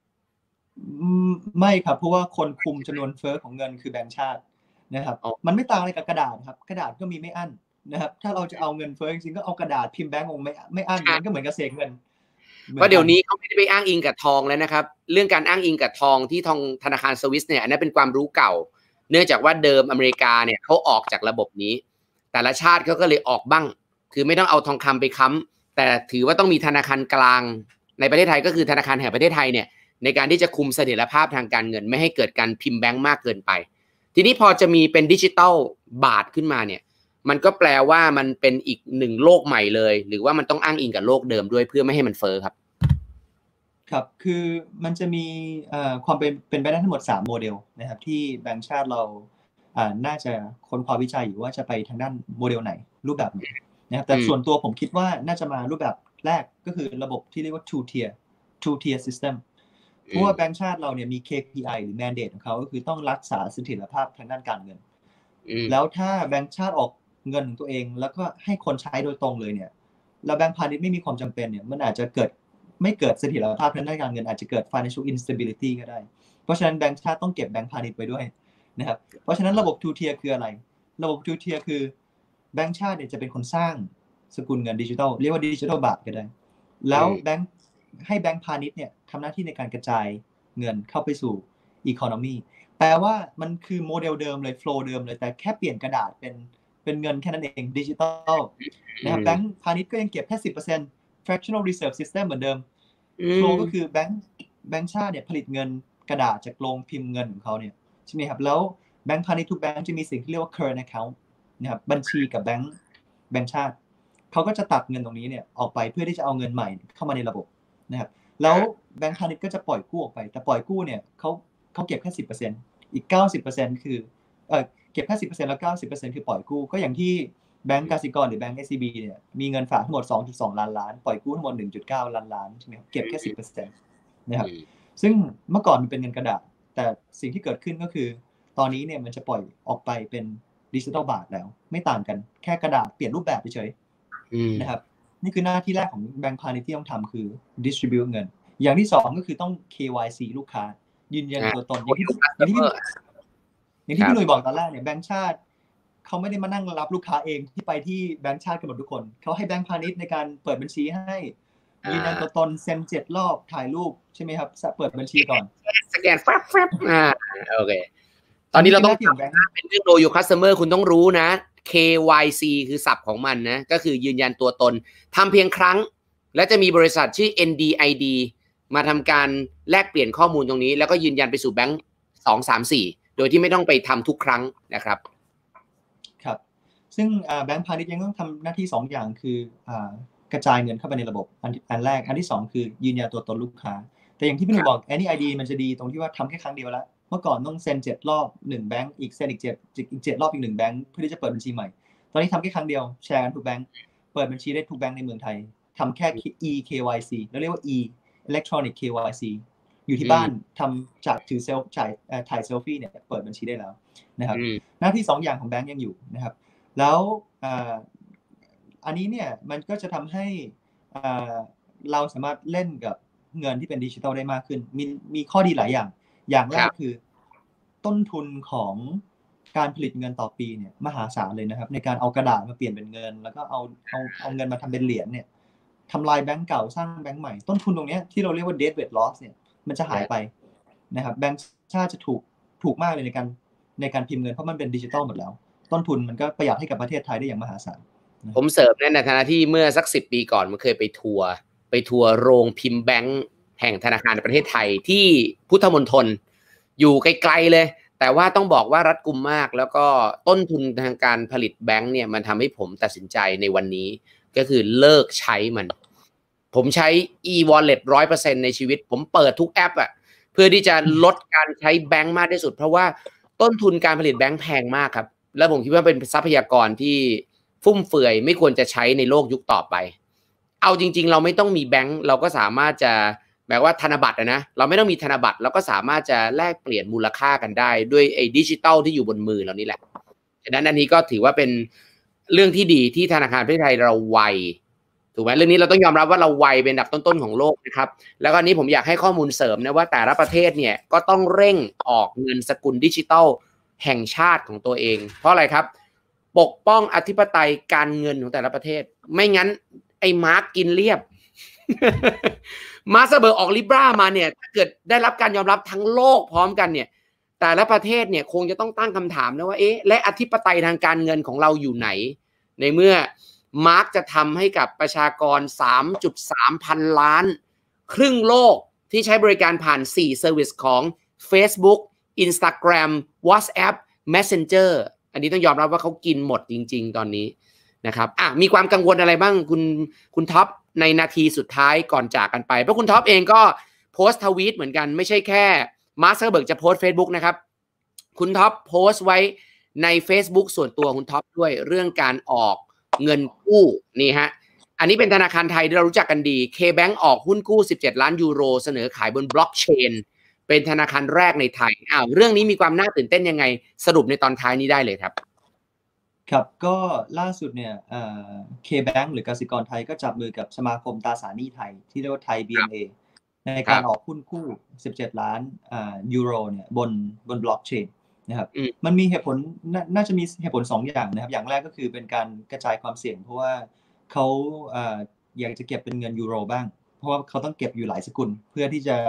ไม่ครับเพราะว่าคนคุมจำนวนเฟ้อของเงินคือแบงก์ชาตินะครับมันไม่ต่างอะไรกับกระดาษครับกระดาษก็มีไม่อั้นนะครับถ้าเราจะเอาเงินเฟ้อจริงๆก็เอากระดาษพิมพ์แบงก์คงไม่ไม่อั้นมันก็เหมือนกับเศษเงินเพราะเดี๋ยวนี้เขาไม่ได้ไปอ้างอิงกับทองแล้วนะครับเรื่องการอ้างอิงกับทองที่ทองธนาคารสวิสเนี่ยอันนั้นเป็นความรู้เก่าเนื่องจากว่าเดิมอเมริกาเนี่ยเขาออกจากระบบนี้แต่ละชาติเขาก็เลยออกบ้างคือไม่ต้องเอาทองคำไปค้ำแต่ถือว่าต้องมีธนาคารกลางในประเทศไทยก็คือธนาคารแห่งประเทศไทยเนี่ยในการที่จะคุมเสถียรภาพทางการเงินไม่ให้เกิดการพิมพ์แบงก์มากเกินไปทีนี้พอจะมีเป็นดิจิตอลบาทขึ้นมาเนี่ยมันก็แปลว่ามันเป็นอีกหนึ่งโลกใหม่เลยหรือว่ามันต้องอ้างอิงกับโลกเดิมด้วยเพื่อไม่ให้มันเฟ้อครับครับคือมันจะมีความเป็นเป็นไปได้ทั้งหมดสามโมเดลนะครับที่แบงก์ชาติเราน่าจะค้นคว้าวิจัยอยู่ว่าจะไปทางด้านโมเดลไหนรูปแบบไหนนะครับแต่ส่วนตัวผมคิดว่าน่าจะมารูปแบบแรกก็คือระบบที่เรียกว่า two tier two tier system เพราะว่าแบงก์ชาติเราเนี่ยมี เค พี ไอ หรือ mandate ของเขาก็คือต้องรักษาเสถียรภาพทางด้านการเงินแล้วถ้าแบงก์ชาติออกเงินของตัวเองแล้วก็ให้คนใช้โดยตรงเลยเนี่ยแล้วแบงก์พาณิชย์ไม่มีความจำเป็นเนี่ยมันอาจจะเกิดไม่เกิดเสถียรภาพทางด้านการเงินอาจจะเกิด financial instability ก็ได้เพราะฉะนั้นแบงก์ชาติต้องเก็บแบงก์พาณิชย์ไว้ด้วยนะครับเพราะฉะนั้นระบบ two tier คืออะไรระบบ two tier คือแบงก์ชาติเนี่ยจะเป็นคนสร้างสกุลเงินดิจิทัลเรียกว่าดิจิทัลบาทก็ได้แล้วแบงก์ให้แบงก์พาณิชย์เนี่ยทำหน้าที่ในการกระจายเงินเข้าไปสู่ economy แปลว่ามันคือโมเดลเดิมเลย flow เดิมเลยแต่แค่เปลี่ยนกระดาษเป็นเป็นเงินแค่นั้นเองดิจิตอลนะครับแบงก์พาณิชย์ก็ยังเก็บแค่ สิบเปอร์เซ็นต์ fractional reserve system เหมือนเดิม flow ก็คือแบงก์แบงก์ชาติเนี่ยผลิตเงินกระดาษจากโรงพิมพ์เงินของเขาเนี่ยใช่ไหมครับแล้วแบงก์พาณิชย์ทุกแบงก์จะมีสิ่งที่เรียกว่า current account นะครับบัญชีกับแบงก์แบงก์ชาติเขาก็จะตัดเงินตรงนี้เนี่ยออกไปเพื่อที่จะเอาเงินใหม่เข้ามาในระบบนะครับแล้วแบงก์พาณิชย์ก็จะปล่อยกู้ออกไปแต่ปล่อยกู้เนี่ยเขาเขาเก็บแค่ สิบเปอร์เซ็นต์ อีก เก้าสิบเปอร์เซ็นต์ คือเอ่อเก็บแค่ สิบเปอร์เซ็นต์ แล้ว เก้าสิบเปอร์เซ็นต์ คือปล่อยกู้ก็อย่างที่แบงก์กสิกรหรือแบงก์ เอส ซี บี เนี่ยมีเงินฝากทั้งหมด สองจุดสอง ล้านล้านปล่อยกู้ทั้งหมด หนึ่งจุดเก้า ล้านล้านใช่ไหมครับเก็บแค่ สิบเปอร์เซ็นต์ นะครับซึ่งเมื่อก่อนมันเป็นเงินกระดาษแต่สิ่งที่เกิดขึ้นก็คือตอนนี้เนี่ยมันจะปล่อยออกไปเป็นดิจิทัลบาทแล้วไม่ต่างกันแค่กระดาษเปลี่ยนรูปแบบเฉยๆนะครับนี่คือหน้าที่แรกของแบงก์พาณิชย์ที่ต้องทำคือ distribute เงินอย่างที่สองก็คือต้อง เค วาย ซี ลูกค้ายืนยันตัวตนอย่างที่อย่างที่อย่างที่พี่หนุ่ยบอกตอนแรกเนี่ยแบงก์ชาติเขาไม่ได้มานั่งรับลูกค้าเองที่ไปที่แบงก์ชาติกันหมดทุกคนเขาให้แบงก์พาณิชย์ในการเปิดบัญชีให้ยืนยันตัวตนเซ็นเจ็ดรอบถ่ายรูปใช่ไหมครับเปิดบัญชีก่อนสแกนแฟบแฟบอ่าโอเคตอนนี้เราต้องเป็นเรื่อง Know Your Customer คุณต้องรู้นะ เค วาย ซี คือศัพท์ของมันนะก็คือยืนยันตัวตนทำเพียงครั้งและจะมีบริษัทชื่อ เอ็น ดี ไอ ดี มาทำการแลกเปลี่ยนข้อมูลตรงนี้แล้วก็ยืนยันไปสู่แบงค์สอง สาม สี่โดยที่ไม่ต้องไปทำทุกครั้งนะครับครับซึ่งแบงค์พาณิชย์ยังต้องทำหน้าที่สองอย่างคือกระจายเงินเข้าไปในระบบอันอันแรกอันที่สองคือยืนยันตัวตนลูกค้าแต่อย่างที่พี่หนุ่มบอก Any ไอ ดี มันจะดีตรงที่ว่าทำแค่ครั้งเดียวแล้วเมื่อก่อนต้องเซ็นเจ็ดรอบหนึ่งแบงค์อีกเซ็นอีกเจ็ดอีกเจ็ดรอบอีกหนึ่งแบงค์เพื่อที่จะเปิดบัญชีใหม่ตอนนี้ทำแค่ครั้งเดียวแชร์กันทุกแบงค์เปิดบัญชีได้ทุกแบงค์ในเมืองไทยทำแค่ e เค วาย ซี แล้วเรียกว่า e electronic เค วาย ซี อยู่ที่บ้านทำจากถือเซลจ่ายถ่ายเซลฟี่เนี่ยเปิดบัญชีได้แล้วนะครับหน้าที่สองอย่างของแบงค์ยังอยู่นะครับแล้วอันนี้เนี่ยมันก็จะทำให้เราสามารถเล่นกับเงินที่เป็นดิจิทัลได้มากขึ้นมีมีข้อดีหลายอย่างอย่างแรกคือต้นทุนของการผลิตเงินต่อปีเนี่ยมหาศาลเลยนะครับในการเอากระดาษมาเปลี่ยนเป็นเงินแล้วก็เอาเอาเอาเงินมาทำเป็นเหรียญเนี่ยทำลายแบงก์เก่าสร้างแบงก์ใหม่ต้นทุนตรงนี้ที่เราเรียกว่า dead weight loss เนี่ยมันจะหายไปนะครับแบงก์ชาติจะถูกถูกมากเลยในการในการพิมพ์เงินเพราะมันเป็นดิจิทัลหมดแล้วต้นทุนมันก็ประหยัดให้กับประเทศไทยได้อย่างมหาศาลผมเสริมในฐานะที่เมื่อสักสิบปีก่อนมันเคยไปทัวร์ไปทัวร์โรงพิมพ์แบงก์แห่งธนาคารในประเทศไทยที่พุทธมณฑลอยู่ไกลๆเลยแต่ว่าต้องบอกว่ารัดกุมมากแล้วก็ต้นทุนทางการผลิตแบงก์เนี่ยมันทำให้ผมตัดสินใจในวันนี้ก็คือเลิกใช้มันผมใช้ e-wallet ร้อยเปอร์เซ็นต์ ในชีวิตผมเปิดทุกแอปอ่ะเพื่อที่จะลดการใช้แบงก์มากที่สุดเพราะว่าต้นทุนการผลิตแบงก์แพงมากครับแล้วผมคิดว่าเป็นทรัพยากรที่ฟุ่มเฟือยไม่ควรจะใช้ในโลกยุคต่อไปเอาจริงๆเราไม่ต้องมีแบงก์เราก็สามารถจะแบบว่าธนบัตรนะเราไม่ต้องมีธนบัตรเราก็สามารถจะแลกเปลี่ยนมูลค่ากันได้ด้วยไอ้ดิจิตอลที่อยู่บนมือเรานี่แหละฉะนั้นอันนี้ก็ถือว่าเป็นเรื่องที่ดีที่ธนาคารประเทศไทยเราไวถูกไหมเรื่องนี้เราต้องยอมรับว่าเราไวเป็นอันดับต้นๆของโลกนะครับแล้วก็อันนี้ผมอยากให้ข้อมูลเสริมนะว่าแต่ละประเทศเนี่ยก็ต้องเร่งออกเงินสกุลดิจิตอลแห่งชาติของตัวเองเพราะอะไรครับปกป้องอธิปไตยการเงินของแต่ละประเทศไม่งั้นไอ้มาร์กกินเรียบ มาร์คซักเคอร์เบิร์กออกลิบรามาเนี่ยถ้าเกิดได้รับการยอมรับทั้งโลกพร้อมกันเนี่ยแต่ละประเทศเนี่ยคงจะต้องตั้งคำถามนะว่าเอ๊ะและอธิปไตยทางการเงินของเราอยู่ไหนในเมื่อมาร์กจะทำให้กับประชากร สามจุดสาม พันล้านครึ่งโลกที่ใช้บริการผ่านสี่เซอร์วิสของ Facebook Instagram WhatsApp Messenger อันนี้ต้องยอมรับว่าเขากินหมดจริงๆตอนนี้นะครับอ่ะมีความกังวลอะไรบ้างคุณคุณท็อปในนาทีสุดท้ายก่อนจากกันไปเพราะคุณท็อปเองก็โพสต์ทวีตเหมือนกันไม่ใช่แค่มาร์ค ซักเคอร์เบิร์กจะโพสต์ Facebook นะครับคุณท็อปโพสต์ไว้ใน Facebook ส่วนตัวคุณท็อปด้วยเรื่องการออกเงินกู้นี่ฮะอันนี้เป็นธนาคารไทยที่เรารู้จักกันดี K-Bank ออกหุ้นกู้สิบเจ็ดล้านยูโรเสนอขายบนบล็อกเชนเป็นธนาคารแรกในไทยอ้าวเรื่องนี้มีความน่าตื่นเต้นยังไงสรุปในตอนท้ายนี้ได้เลยครับครับก็ล่าสุดเนี่ยเอ่อ K-Bank หรือกสิกรไทยก็จับมือกับสมาคมตราสารหนี้ไทยที่เรียกว่าไทย บี เอ็ม เอ ในการออกหุ้นกู้สิบเจ็ดล้านอ่ายูโรเนี่ยบนบนบล็อกเชนนะครับมันมีเหตุผลน่าจะมีเหตุผลสองอย่างนะครับอย่างแรกก็คือเป็นการกระจายความเสี่ยงเพราะว่าเขาอ่าอยากจะเก็บเป็นเงินยูโรบ้างเพราะว่าเขาต้องเก็บอยู่หลายสกุลเพื่อที่จะ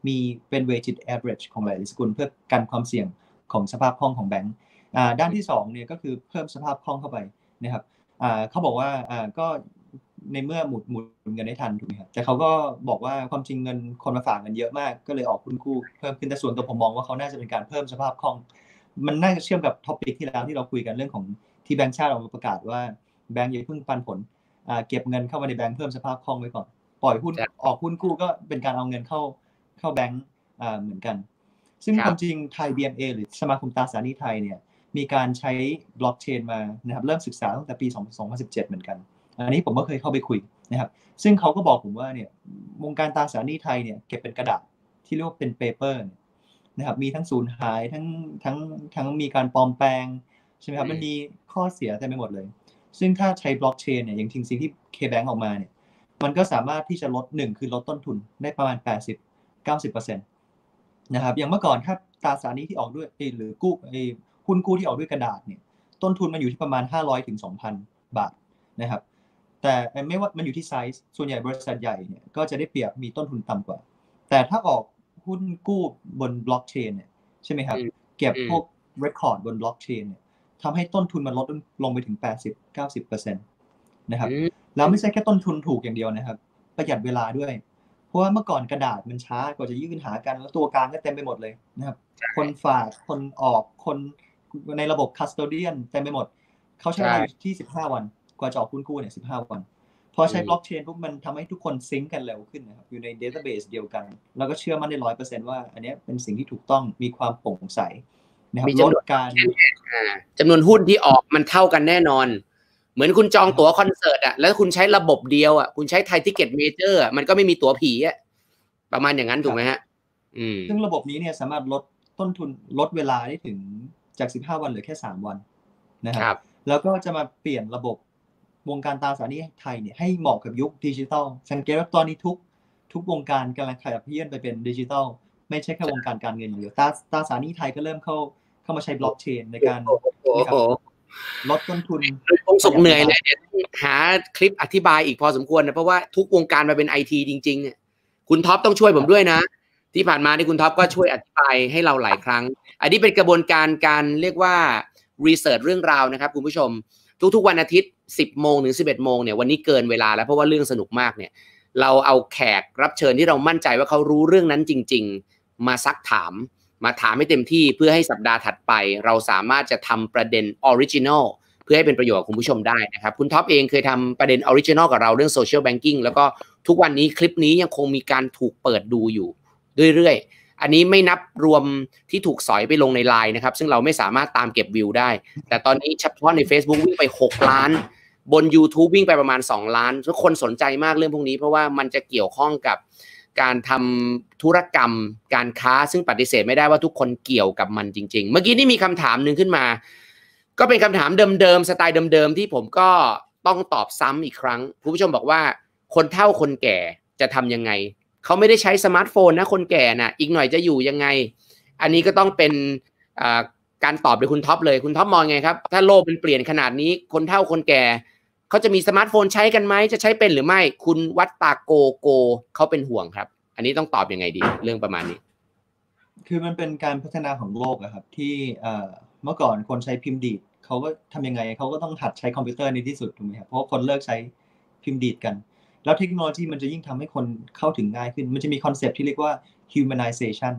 มีเป็น weighted average ของหลายๆสกุลเพื่อกันความเสี่ยงของสภาพคล่องของแบงก์อ่าด้านที่สองเนี่ยก็คือเพิ่มสภาพคล่องเข้าไปนะครับอ่าเขาบอกว่าอ่าก็ในเมื่อหมุนหมุนเงินได้ทันถูกไหมครับแต่เขาก็บอกว่าความจริงเงินคนมาฝากเงินเยอะมากก็เลยออกหุ้นกู้เพิ่มขึ้นแต่ส่วนตัวผมมองว่าเขาน่าจะเป็นการเพิ่มสภาพคล่องมันน่าจะเชื่อมกับท็อปิกที่แล้วที่เราคุยกันเรื่องของที่แบงก์ชาติออกมาประกาศว่าแบงก์อย่าเพิ่งปันผลอ่าเก็บเงินเข้ามาในแบงก์เพิ่มสภาพคล่องไว้ก่อนปล่อยหุ้นออกหุ้นกู้ก็เป็นการเอาเงินเข้าเข้าแบงก์อ่าเหมือนกันซึ่งความจริงไทย บี เอ็ม เอ หรือสมาคมตราสารหนี้ไทยเนี่ยมีการใช้บล็อกเชนมานะครับเริ่มศึกษาตั้งแต่ปีสองพันสิบเจ็ดเหมือนกันอันนี้ผมก็เคยเข้าไปคุยนะครับซึ่งเขาก็บอกผมว่าเนี่ยวงการตราสารหนี้ไทยเนี่ยเก็บเป็นกระดาษที่เรียกว่าเป็นเปเปอร์นะครับมีทั้งสูญหายทั้งทั้งทั้งมีการปลอมแปลงใช่ไหมครับมันมีข้อเสียเต็มไปหมดเลยซึ่งถ้าใช้บล็อกเชนเนี่ยอย่างสิ่งที่ K-Bank ออกมาเนี่ยมันก็สามารถที่จะลดหนึ่งคือลดต้นทุนได้ประมาณ แปดสิบถึงเก้าสิบเปอร์เซ็นต์ นะครับอย่างเมื่อก่อนถ้าตราสารหนี้ที่ออกด้วยหรือกู้หุ้นกู้ที่ออกด้วยกระดาษเนี่ยต้นทุนมันอยู่ที่ประมาณห้าร้อยถึง สองพัน บาทนะครับแต่ไม่ว่ามันอยู่ที่ไซส์ส่วนใหญ่บริษัทใหญ่เนี่ยก็จะได้เปรียบมีต้นทุนต่ำกว่าแต่ถ้าออกหุ้นกู้บนบล็อกเชนเนี่ยใช่ไหมครับเก็บพวกเรคคอร์ดบนบล็อกเชนเนี่ยทำให้ต้นทุนมันลดลงไปถึง แปดสิบถึงเก้าสิบเปอร์เซ็นต์ นะครับแล้วไม่ใช่แค่ต้นทุนถูกอย่างเดียวนะครับประหยัดเวลาด้วยเพราะว่าเมื่อก่อนกระดาษมันช้ากว่าจะยื่นหากันแล้วตัวกลางก็เต็มไปหมดเลยนะครับคนฝากคนออกคนในระบบ custodian เต็มไปหมดเขาใช้เวลาอยู่ที่สิบห้าวันกว่าจะออกหุ้นกู้เนี่ยสิบห้าวันพอใช้บล็อกเชนปุ๊บมันทำให้ทุกคนซิงก์กันเร็วขึ้นนะครับอยู่ในเดต้าเบสเดียวกันแล้วก็เชื่อมั่นได้ ร้อยเปอร์เซ็นต์ ว่าอันนี้เป็นสิ่งที่ถูกต้องมีความโปร่งใสนะครับลดการจำนวนหุ้นที่ออกมันเท่ากันแน่นอนเหมือนคุณจองตั๋วคอนเสิร์ตอ่ะแล้วคุณใช้ระบบเดียวอ่ะคุณใช้ไทยทิเก็ตเมเจอร์อ่ะมันก็ไม่มีตั๋วผีอ่ะประมาณอย่างนั้นถูกไหมฮะซึ่งระบบนี้เนี่ยสามารถลดต้นทุนลดเวลาได้ถึงจากสิบห้าวันเหลือแค่สามวันนะครับแล้วก็จะมาเปลี่ยนระบบวงการตราสารหนี้ไทยเนี่ยให้เหมาะกับยุคดิจิทัลสังเกตว่าตอนนี้ทุกทุกวงการกำลังขยับเยื่อนไปเป็นดิจิทัลไม่ใช่แค่วงการการเงินอย่างเดียวตราตราสารหนี้ไทยก็เริ่มเข้าเข้ามาใช้บล็อกเชนในการลดต้นทุนคงสุกเหนื่อยเลยเดี๋ยวหาคลิปอธิบายอีกพอสมควรนะเพราะว่าทุกวงการมาเป็นไอทีจริงๆคุณท็อปต้องช่วยผมด้วยนะที่ผ่านมาที่คุณท็อปก็ช่วยอธิบายให้เราหลายครั้งอันนี้เป็นกระบวนการการเรียกว่ารีเสิร์ชเรื่องราวนะครับคุณผู้ชมทุกๆวันอาทิตย์สิบโมงถึงสิบเอ็ดโมงเนี่ยวันนี้เกินเวลาแล้วเพราะว่าเรื่องสนุกมากเนี่ยเราเอาแขกรับเชิญที่เรามั่นใจว่าเขารู้เรื่องนั้นจริงๆมาซักถามมาถามให้เต็มที่เพื่อให้สัปดาห์ถัดไปเราสามารถจะทำประเด็นออริจินอลเพื่อให้เป็นประโยชน์กับคุณผู้ชมได้นะครับคุณท็อปเองเคยทำประเด็นออริจินอลกับเราเรื่องโซเชียลแบงกิ้งแล้วก็ทุกวันนี้คลิปนี้ยังคงมีการถูกเปิดดูอยู่เรื่อยๆอันนี้ไม่นับรวมที่ถูกสอยไปลงใน ไลน์ นะครับซึ่งเราไม่สามารถตามเก็บวิวได้แต่ตอนนี้เฉพาะใน Facebook วิ่งไปหกล้านบน YouTube วิ่งไปประมาณสองล้านทุกคนสนใจมากเรื่องพวกนี้เพราะว่ามันจะเกี่ยวข้องกับการทำธุรกรรมการค้าซึ่งปฏิเสธไม่ได้ว่าทุกคนเกี่ยวกับมันจริงๆเมื่อกี้นี่มีคำถามนึงขึ้นมาก็เป็นคำถามเดิมๆสไตล์เดิมๆที่ผมก็ต้องตอบซ้ำอีกครั้งคุณผู้ชมบอกว่าคนเฒ่าคนแก่จะทำยังไงเขาไม่ได้ใช้สมาร์ทโฟนนะคนแก่น่ะอีกหน่อยจะอยู่ยังไงอันนี้ก็ต้องเป็นการตอบโดยคุณท็อปเลยคุณท็อปมองไงครับถ้าโลกมันเปลี่ยนขนาดนี้คนเฒ่าคนแก่เขาจะมีสมาร์ทโฟนใช้กันไหมจะใช้เป็นหรือไม่คุณวัตตาโกโกเขาเป็นห่วงครับอันนี้ต้องตอบยังไงดีเรื่องประมาณนี้คือมันเป็นการพัฒนาของโลกอะครับที่เมื่อก่อนคนใช้พิมพ์ดีดเขาก็ทำยังไงเขาก็ต้องหัดใช้คอมพิวเตอร์ในที่สุดถูกไหมครับเพราะคนเลิกใช้พิมพ์ดีดกันแล้วเทคโนโลยีมันจะยิ่งทำให้คนเข้าถึงง่ายขึ้นมันจะมีคอนเซปต์ที่เรียกว่า humanization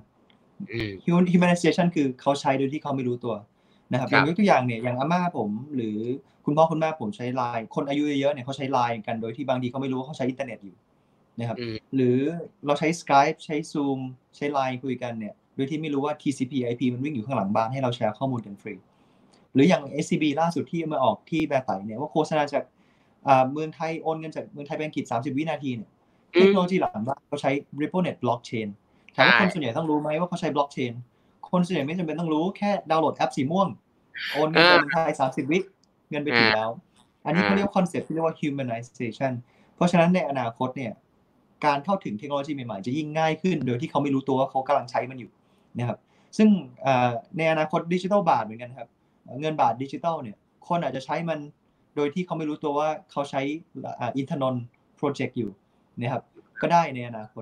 humanization คือเขาใช้โดยที่เขาไม่รู้ตัวนะครับอย่างยกตัวอย่างเนี่ยอย่างอาม่าผมหรือคุณพ่อคุณแม่ผมใช้ ไลน์ คนอายุเยอะๆเนี่ยเขาใช้ ไลน์ กันโดยที่บางทีเขาไม่รู้ว่าเขาใช้อินเทอร์เน็ตอยู่นะครับหรือเราใช้ Skype ใช้ Zoom ใช้ ไลน์ คุยกันเนี่ยโดยที่ไม่รู้ว่า ที ซี พี ไอ พี มันวิ่งอยู่ข้างหลังบ้านให้เราแชร์ข้อมูลกันฟรีหรืออย่าง เอส ซี บี ล่าสุดที่มาออกที่แบร์ไตเนี่ยว่าโฆษณาจากเมืองไทยโอนเงินจากเมืองไทยไปอังกฤษสามสิบวินาทีเนี่ยเทคโนโลยีหลังบ้านเขาใช้ Ripplenet Blockchain ถามว่าคนส่วนใหญ่ต้องรู้ไหมว่าเขาใช้ Blockchain คนส่วนใหญ่ไม่จำเป็นต้องรู้แค่ดาวน์โหลดแอปสีม่วงโอนเงินไปเมืองไทยสามสิบวิเงินไปถึงแล้วอันนี้เขาเรียกคอนเซ็ปต์ที่เรียกว่า humanization เพราะฉะนั้นในอนาคตเนี่ยการเข้าถึงเทคโนโลยีใหม่ๆจะยิ่งง่ายขึ้นโดยที่เขาไม่รู้ตัวว่าเขากำลังใช้มันอยู่นะครับซึ่งในอนาคตดิจิทัลบาทเหมือนกันครับเงินบาทดิจิทัลเนี่ยคนอาจจะใช้มันโดยที่เขาไม่รู้ตัวว่าเขาใช้อินทนนท์โปรเจกต์อยู่นะครับก็ได้ในอนาคต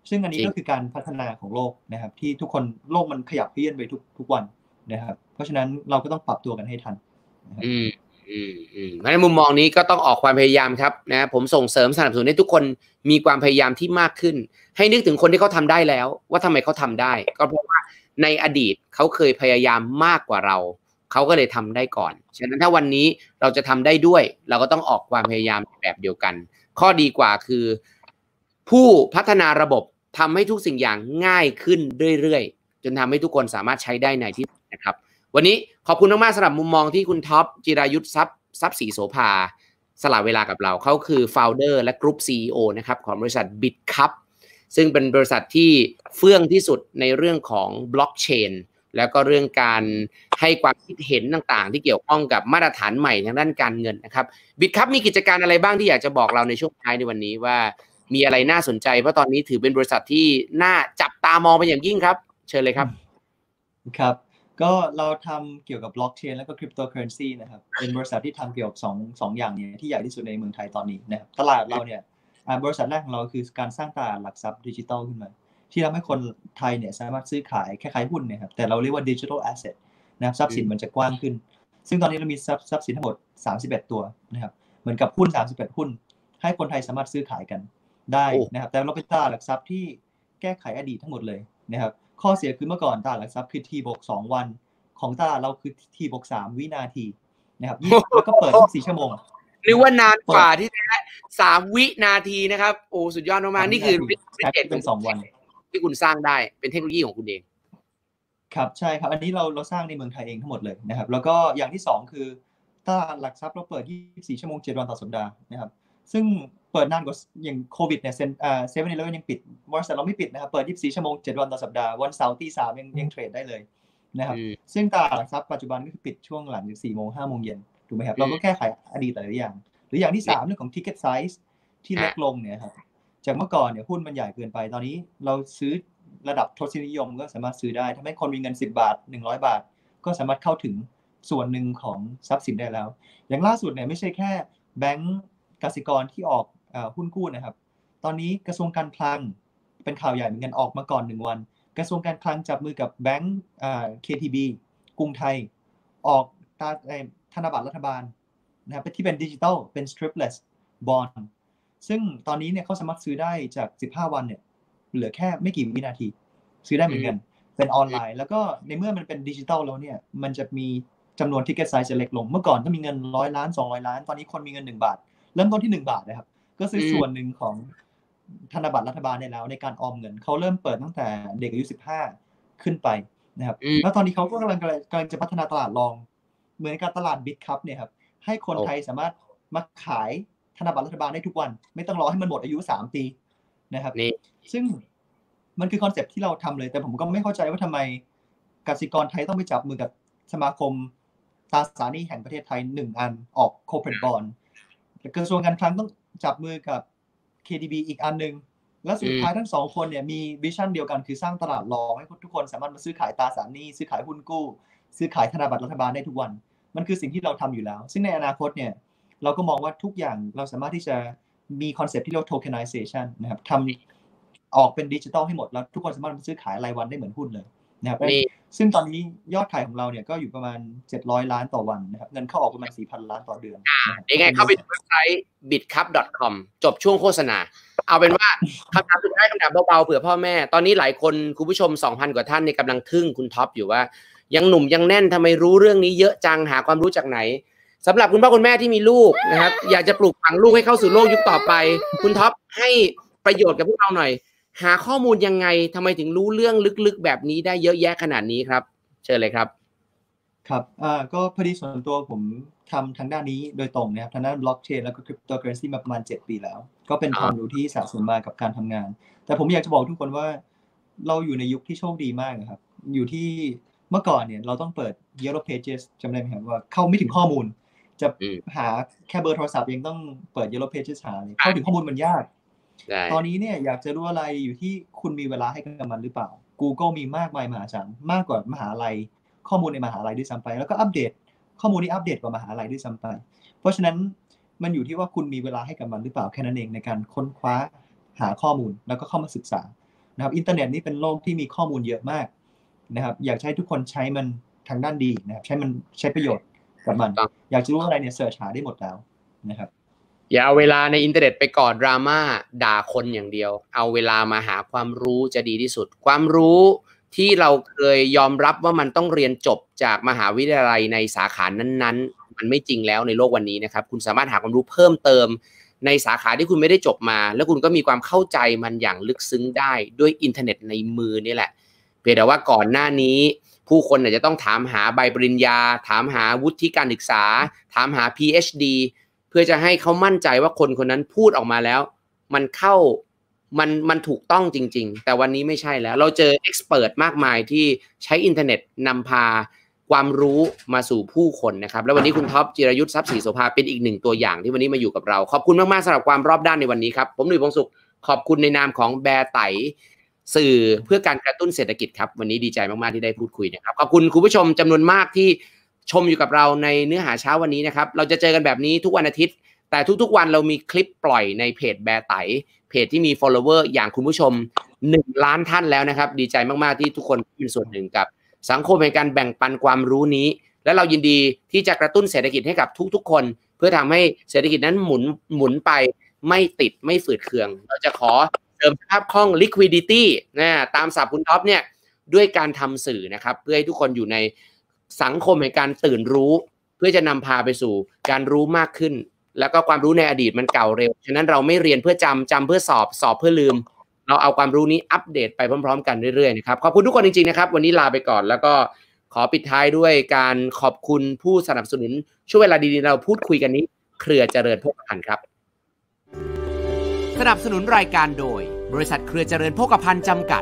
ซึ่งอันนี้จริงก็คือการพัฒนาของโลกนะครับที่ทุกคนโลกมันขยับเคลื่อนไปทุกทุกวันนะครับเพราะฉะนั้นเราก็ต้องปรับตัวกันให้ทันนะครับอืมอืมอืมในมุมมองนี้ก็ต้องออกความพยายามครับนะผมส่งเสริมสนับสนุนให้ทุกคนมีความพยายามที่มากขึ้นให้นึกถึงคนที่เขาทำได้แล้วว่าทำไมเขาทำได้ก็เพราะว่าในอดีตเขาเคยพยายามมากกว่าเราเขาก็เลยทำได้ก่อนฉะนั้นถ้าวันนี้เราจะทำได้ด้วยเราก็ต้องออกความพยายามแบบเดียวกันข้อดีกว่าคือผู้พัฒนาระบบทำให้ทุกสิ่งอย่างง่ายขึ้นเรื่อยๆจนทำให้ทุกคนสามารถใช้ได้ในที่สุดนะครับวันนี้ขอบคุณมากๆสำหรับมุมมองที่คุณท็อปจิรายุทธทรัพย์ทรัพย์ศรีโสภาสละเวลากับเราเขาคือ Founder และ Group ซี อี โอ นะครับของบริษัท BitCup ซึ่งเป็นบริษัทที่เฟื่องที่สุดในเรื่องของบล็อกเชนแล้วก็เรื่องการให้ความคิดเห็นต่างๆที่เกี่ยวข้องกับมาตรฐานใหม่ทางด้านการเงินนะครับ BitCup มีกิจการอะไรบ้างที่อยากจะบอกเราในช่วงท้ายในวันนี้ว่ามีอะไรน่าสนใจเพราะตอนนี้ถือเป็นบริษัทที่น่าจับตามองเป็นอย่างยิ่งครับเชิญเลยครับครับก็เราทำเกี่ยวกับบล็อกเชนแล้วก็คริปโตเคอเรนซีนะครับเป็นบริษัทที่ทำเกี่ยวกับสองสองอย่างนี้ที่ใหญ่ที่สุดในเมืองไทยตอนนี้นะครับตลาดเราเนี่ยบริษัทแรกของเราคือการสร้างตลาดหลักทรัพย์ดิจิทัลขึ้นมาที่ทำให้คนไทยเนี่ยสามารถซื้อขายคล้ายๆหุ้นเนี่ยครับแต่เราเรียกว่าดิจิทัลแอสเซทนะครับทรัพย์สินมันจะกว้างขึ้นซึ่งตอนนี้เรามีทรัพย์ทรัพย์สินทั้งหมดสามสิบเอ็ดตัวนะครับเหมือนกับหุ้นสามสิบเอ็ดหุ้นให้คนไทยสามารถซื้อขายกันได้นะครับแต่เราเป็นตลาดหลักทรัพย์ที่แก้ไขอดีตทั้งหมดเลยนะครับข้อเสียคือเมื่อก่อนตลาดหลักทรัพย์คือ T บวกสองวันของตลาดเราคือ T บวกสามวินาทีนะครับแล้วก็เปิดยี่สิบสี่ชั่วโมงนึกว่านานกว่าที่แท้สามวินาทีนะครับโอ้สุดยอดมากๆนี่คือแค่เป็นสองวันที่คุณสร้างได้เป็นเทคโนโลยีของคุณเองครับใช่ครับอันนี้เราเราสร้างในเมืองไทยเองทั้งหมดเลยนะครับแล้วก็อย่างที่สองคือตลาดหลักทรัพย์เราเปิดยี่สิบสี่ชั่วโมงเจ็ดวันต่อสัปดาห์นะครับซึ่งเปิดนานกว่าอย่างโควิดเนี่ยเซนอ่าเซเว่นอีเลฟเว่นยังปิดบริษัทเราไม่ปิดนะครับเปิดยี่สิบสี่ชั่วโมงเจ็ดวันต่อสัปดาห์วันเสาร์ตีสามยังยังเทรดได้เลยนะครับซึ่งตลาดหลักทรัพย์ปัจจุบันก็คือปิดช่วงหลังจากสี่โมงห้าโมงเย็นถูกไหมครับเราก็แก้ไขอดีตหลายอย่างหรืออย่างที่สามเรื่องของ ticket size ที่เล็กลงเนี่ยครับจากเมื่อก่อนเนี่ยหุ้นมันใหญ่เกินไปตอนนี้เราซื้อระดับทศนิยมก็สามารถซื้อได้ทำให้คนมีเงินสิบบาทหนึ่งร้อยบาทก็สามารถเข้าถึงส่วนหนึ่งของทรัพย์สินได้แล้วอย่างล่าสุดเนี่ยไม่ใช่แค่แบงก์กสิกรที่ออกหุ้นกู้นะครับตอนนี้กระทรวงการคลังเป็นข่าวใหญ่เหมือนกันออกมาก่อนหนึ่งวันกระทรวงการคลังจับมือกับแบงก์ เค ที บี กรุงไทยออกตราธนบัตรรัฐบาลนะครับที่เป็นดิจิทัลเป็น stripless bond ซึ่งตอนนี้เนี่ยเขาสามารถซื้อได้จากสิบห้าวันเนี่ยเหลือแค่ไม่กี่วินาทีซื้อได้เหมือนกันเป็นออนไลน์แล้วก็ในเมื่อมันเป็นดิจิทัลแล้วเนี่ยมันจะมีจำนวน ticket size จะเล็กลงเมื่อก่อนก็มีเงินร้อยล้านสองร้อยล้านตอนนี้คนมีเงินหนึ่งบาทเริ่มต้นที่หนึ่งบาทนะครับก็ซื้อส่วนหนึ่งของธนบัตรรัฐบาลได้แล้วในการออมเงินเขาเริ่มเปิดตั้งแต่เด็กอายุสิบห้าขึ้นไปนะครับแล้วตอนนี้เขาก็กำลังกำลังจะพัฒนาตลาดรองเหมือนกับตลาด BitCup เนี่ยครับให้คนไทยสามารถมาขายธนบัตรรัฐบาลได้ทุกวันไม่ต้องรอให้มันหมดอายุสามปีนะครับซึ่งมันคือคอนเซ็ปต์ที่เราทำเลยแต่ผมก็ไม่เข้าใจว่าทำไมกสิกรไทยต้องไปจับมือกับสมาคมตราสารหนี้แห่งประเทศไทยหนึ่งอันออก corporate bond กระทรวงการคลังต้องจับมือกับ เค ที บี อีกอันนึงและสุดท้ายทั้งสองคนเนี่ยมีวิชั่นเดียวกันคือสร้างตลาดรองให้ทุกคนสามารถมาซื้อขายตราสารหนี้ซื้อขายหุ้นกู้ซื้อขายธนบัตรรัฐบาลได้ทุกวันมันคือสิ่งที่เราทำอยู่แล้วซึ่งในอนาคตเนี่ยเราก็มองว่าทุกอย่างเราสามารถที่จะมีคอนเซ็ปต์ที่เรียกว่า tokenization นะครับทำออกเป็นดิจิทัลให้หมดแล้วทุกคนสามารถมาซื้อขายรายวันได้เหมือนหุ้นเลยนะครับซึ่งตอนนี้ยอดขายของเราเนี่ยก็อยู่ประมาณเจ็ดร้อยล้านต่อวันนะครับเงินเข้าออกประมาณ สี่พัน ล้านต่อเดือนยังไงเข้าไปดูเว็บไซต์ บิตคัพ ดอท คอม จบช่วงโฆษณาเอาเป็นว่าคำถามสุดท้ายคำถามเบาๆเผื่อพ่อแม่ตอนนี้หลายคนคุณผู้ชม สองพัน กว่าท่านเนี่ยกำลังทึ่งคุณท็อปอยู่ว่ายังหนุ่มยังแน่นทำไมรู้เรื่องนี้เยอะจังหาความรู้จากไหนสำหรับคุณพ่อคุณแม่ที่มีลูกนะครับอยากจะปลูกฝังลูกให้เข้าสู่โลกยุคต่อไปคุณท็อปให้ประโยชน์กับพวกเราหน่อยหาข้อมูลยังไงทำไมถึงรู้เรื่องลึกๆแบบนี้ได้เยอะแยะขนาดนี้ครับเชิญเลยครับครับอ่าก็พอดีส่วนตัวผมทำทางด้านนี้โดยตรงนะครับทางด้านบล็อกเชนแล้วก็คริปโตเคอเรนซีมาประมาณเจ็ดปีแล้วก็เป็นความรู้ที่สะสมมากับการทำงานแต่ผมอยากจะบอกทุกคนว่าเราอยู่ในยุคที่โชคดีมากครับอยู่ที่เมื่อก่อนเนี่ยเราต้องเปิด Yellow Pages จำได้ไหมครับว่าเข้าไม่ถึงข้อมูลจะหาแค่เบอร์โทรศัพท์ยังต้องเปิด Yellow Pages หาเลยเข้าถึงข้อมูลมันยากตอนนี้เนี่ยอยากจะรู้อะไรอยู่ที่คุณมีเวลาให้กับมันหรือเปล่า Google มีมากมายมหาศาลมากกว่ามหาลัยข้อมูลในมหาลัยด้วยซ้ำไปแล้วก็อัปเดตข้อมูลนี้อัปเดตกว่ามหาลัยด้วยซ้ำไปเพราะฉะนั้นมันอยู่ที่ว่าคุณมีเวลาให้กับมันหรือเปล่าแค่นั้นเองในการค้นคว้าหาข้อมูลแล้วก็เข้ามาศึกษานะครับอินเทอร์เน็ตนี่เป็นโลกที่มีข้อมูลเยอะมากนะครับอยากให้ทุกคนใช้มันทางด้านดีนะครับใช้มันใช้ประโยชน์กับมันอยากจะรู้อะไรเนี่ยเสิร์ชหาได้หมดแล้วนะครับอย่าเอาเวลาในอินเทอร์เน็ตไปกอดดราม่าด่าคนอย่างเดียวเอาเวลามาหาความรู้จะดีที่สุดความรู้ที่เราเคยยอมรับว่ามันต้องเรียนจบจากมหาวิทยาลัยในสาขานั้นๆมันไม่จริงแล้วในโลกวันนี้นะครับคุณสามารถหาความรู้เพิ่มเติมในสาขาที่คุณไม่ได้จบมาแล้วคุณก็มีความเข้าใจมันอย่างลึกซึ้งได้ด้วยอินเทอร์เน็ตในมือนี่แหละเพียงแต่ว่าก่อนหน้านี้ผู้คนอาจจะต้องถามหาใบปริญญาถามหาวุฒิการศึกษาถามหา พี เอช ดี เพื่อจะให้เขามั่นใจว่าคนคนนั้นพูดออกมาแล้วมันเข้ามันมันถูกต้องจริงๆแต่วันนี้ไม่ใช่แล้วเราเจอเอ็กซ์เพิร์ทมากมายที่ใช้อินเทอร์เน็ตนำพาความรู้มาสู่ผู้คนนะครับแล้ววันนี้คุณท็อปจิรยุทธทรัพย์ศรีโสภาเป็นอีกหนึ่งตัวอย่างที่วันนี้มาอยู่กับเราขอบคุณมากๆสำหรับความรอบด้านในวันนี้ครับผมหนุ่ยพงษ์สุขขอบคุณในนามของแบร์ไตสื่อเพื่อการกระตุ้นเศรษฐกิจครับวันนี้ดีใจมากๆที่ได้พูดคุยนะครับขอบคุณคุณผู้ชมจำนวนมากที่ชมอยู่กับเราในเนื้อหาเช้าวันนี้นะครับเราจะเจอกันแบบนี้ทุกวันอาทิตย์แต่ทุกๆวันเรามีคลิปปล่อยในเพจแบร์ไตเพจที่มี follower อย่างคุณผู้ชมหนึ่งล้านท่านแล้วนะครับดีใจมากๆที่ทุกคนเป็นส่วนหนึ่งกับสังคมในการแบ่งปันความรู้นี้และเรายินดีที่จะกระตุ้นเศรษฐกิจให้กับทุกๆคนเพื่อทำให้เศรษฐกิจนั้นหมุนหมุนไปไม่ติดไม่ฝืดเคืองเราจะขอเสริมสภาพคล่อง liquidity นะตามศัพท์คุณท็อปเนี่ยด้วยการทำสื่อนะครับเพื่อให้ทุกคนอยู่ในสังคมในการตื่นรู้เพื่อจะนำพาไปสู่การรู้มากขึ้นแล้วก็ความรู้ในอดีตมันเก่าเร็วฉะนั้นเราไม่เรียนเพื่อจำจำเพื่อสอบสอบเพื่อลืมเราเอาความรู้นี้อัปเดตไปพร้อมๆกันเรื่อยๆนะครับขอบคุณทุกคนจริงๆนะครับวันนี้ลาไปก่อนแล้วก็ขอปิดท้ายด้วยการขอบคุณผู้สนับสนุนช่วงเวลาดีๆเราพูดคุยกันนี้เครือเจริญโภคภัณฑ์ครับสนับสนุนรายการโดยบริษัทเครือเจริญโภคภัณฑ์จำกัด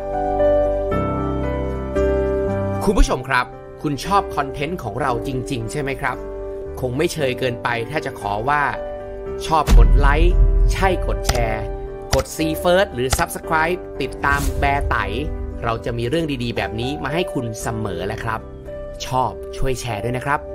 คุณผู้ชมครับคุณชอบคอนเทนต์ของเราจริงๆใช่ไหมครับคงไม่เชยเกินไปถ้าจะขอว่าชอบกดไลค์ใช่กดแชร์กด See First หรือ Subscribe ติดตามแบร์ไตเราจะมีเรื่องดีๆแบบนี้มาให้คุณเสมอแหละครับชอบช่วยแชร์ด้วยนะครับ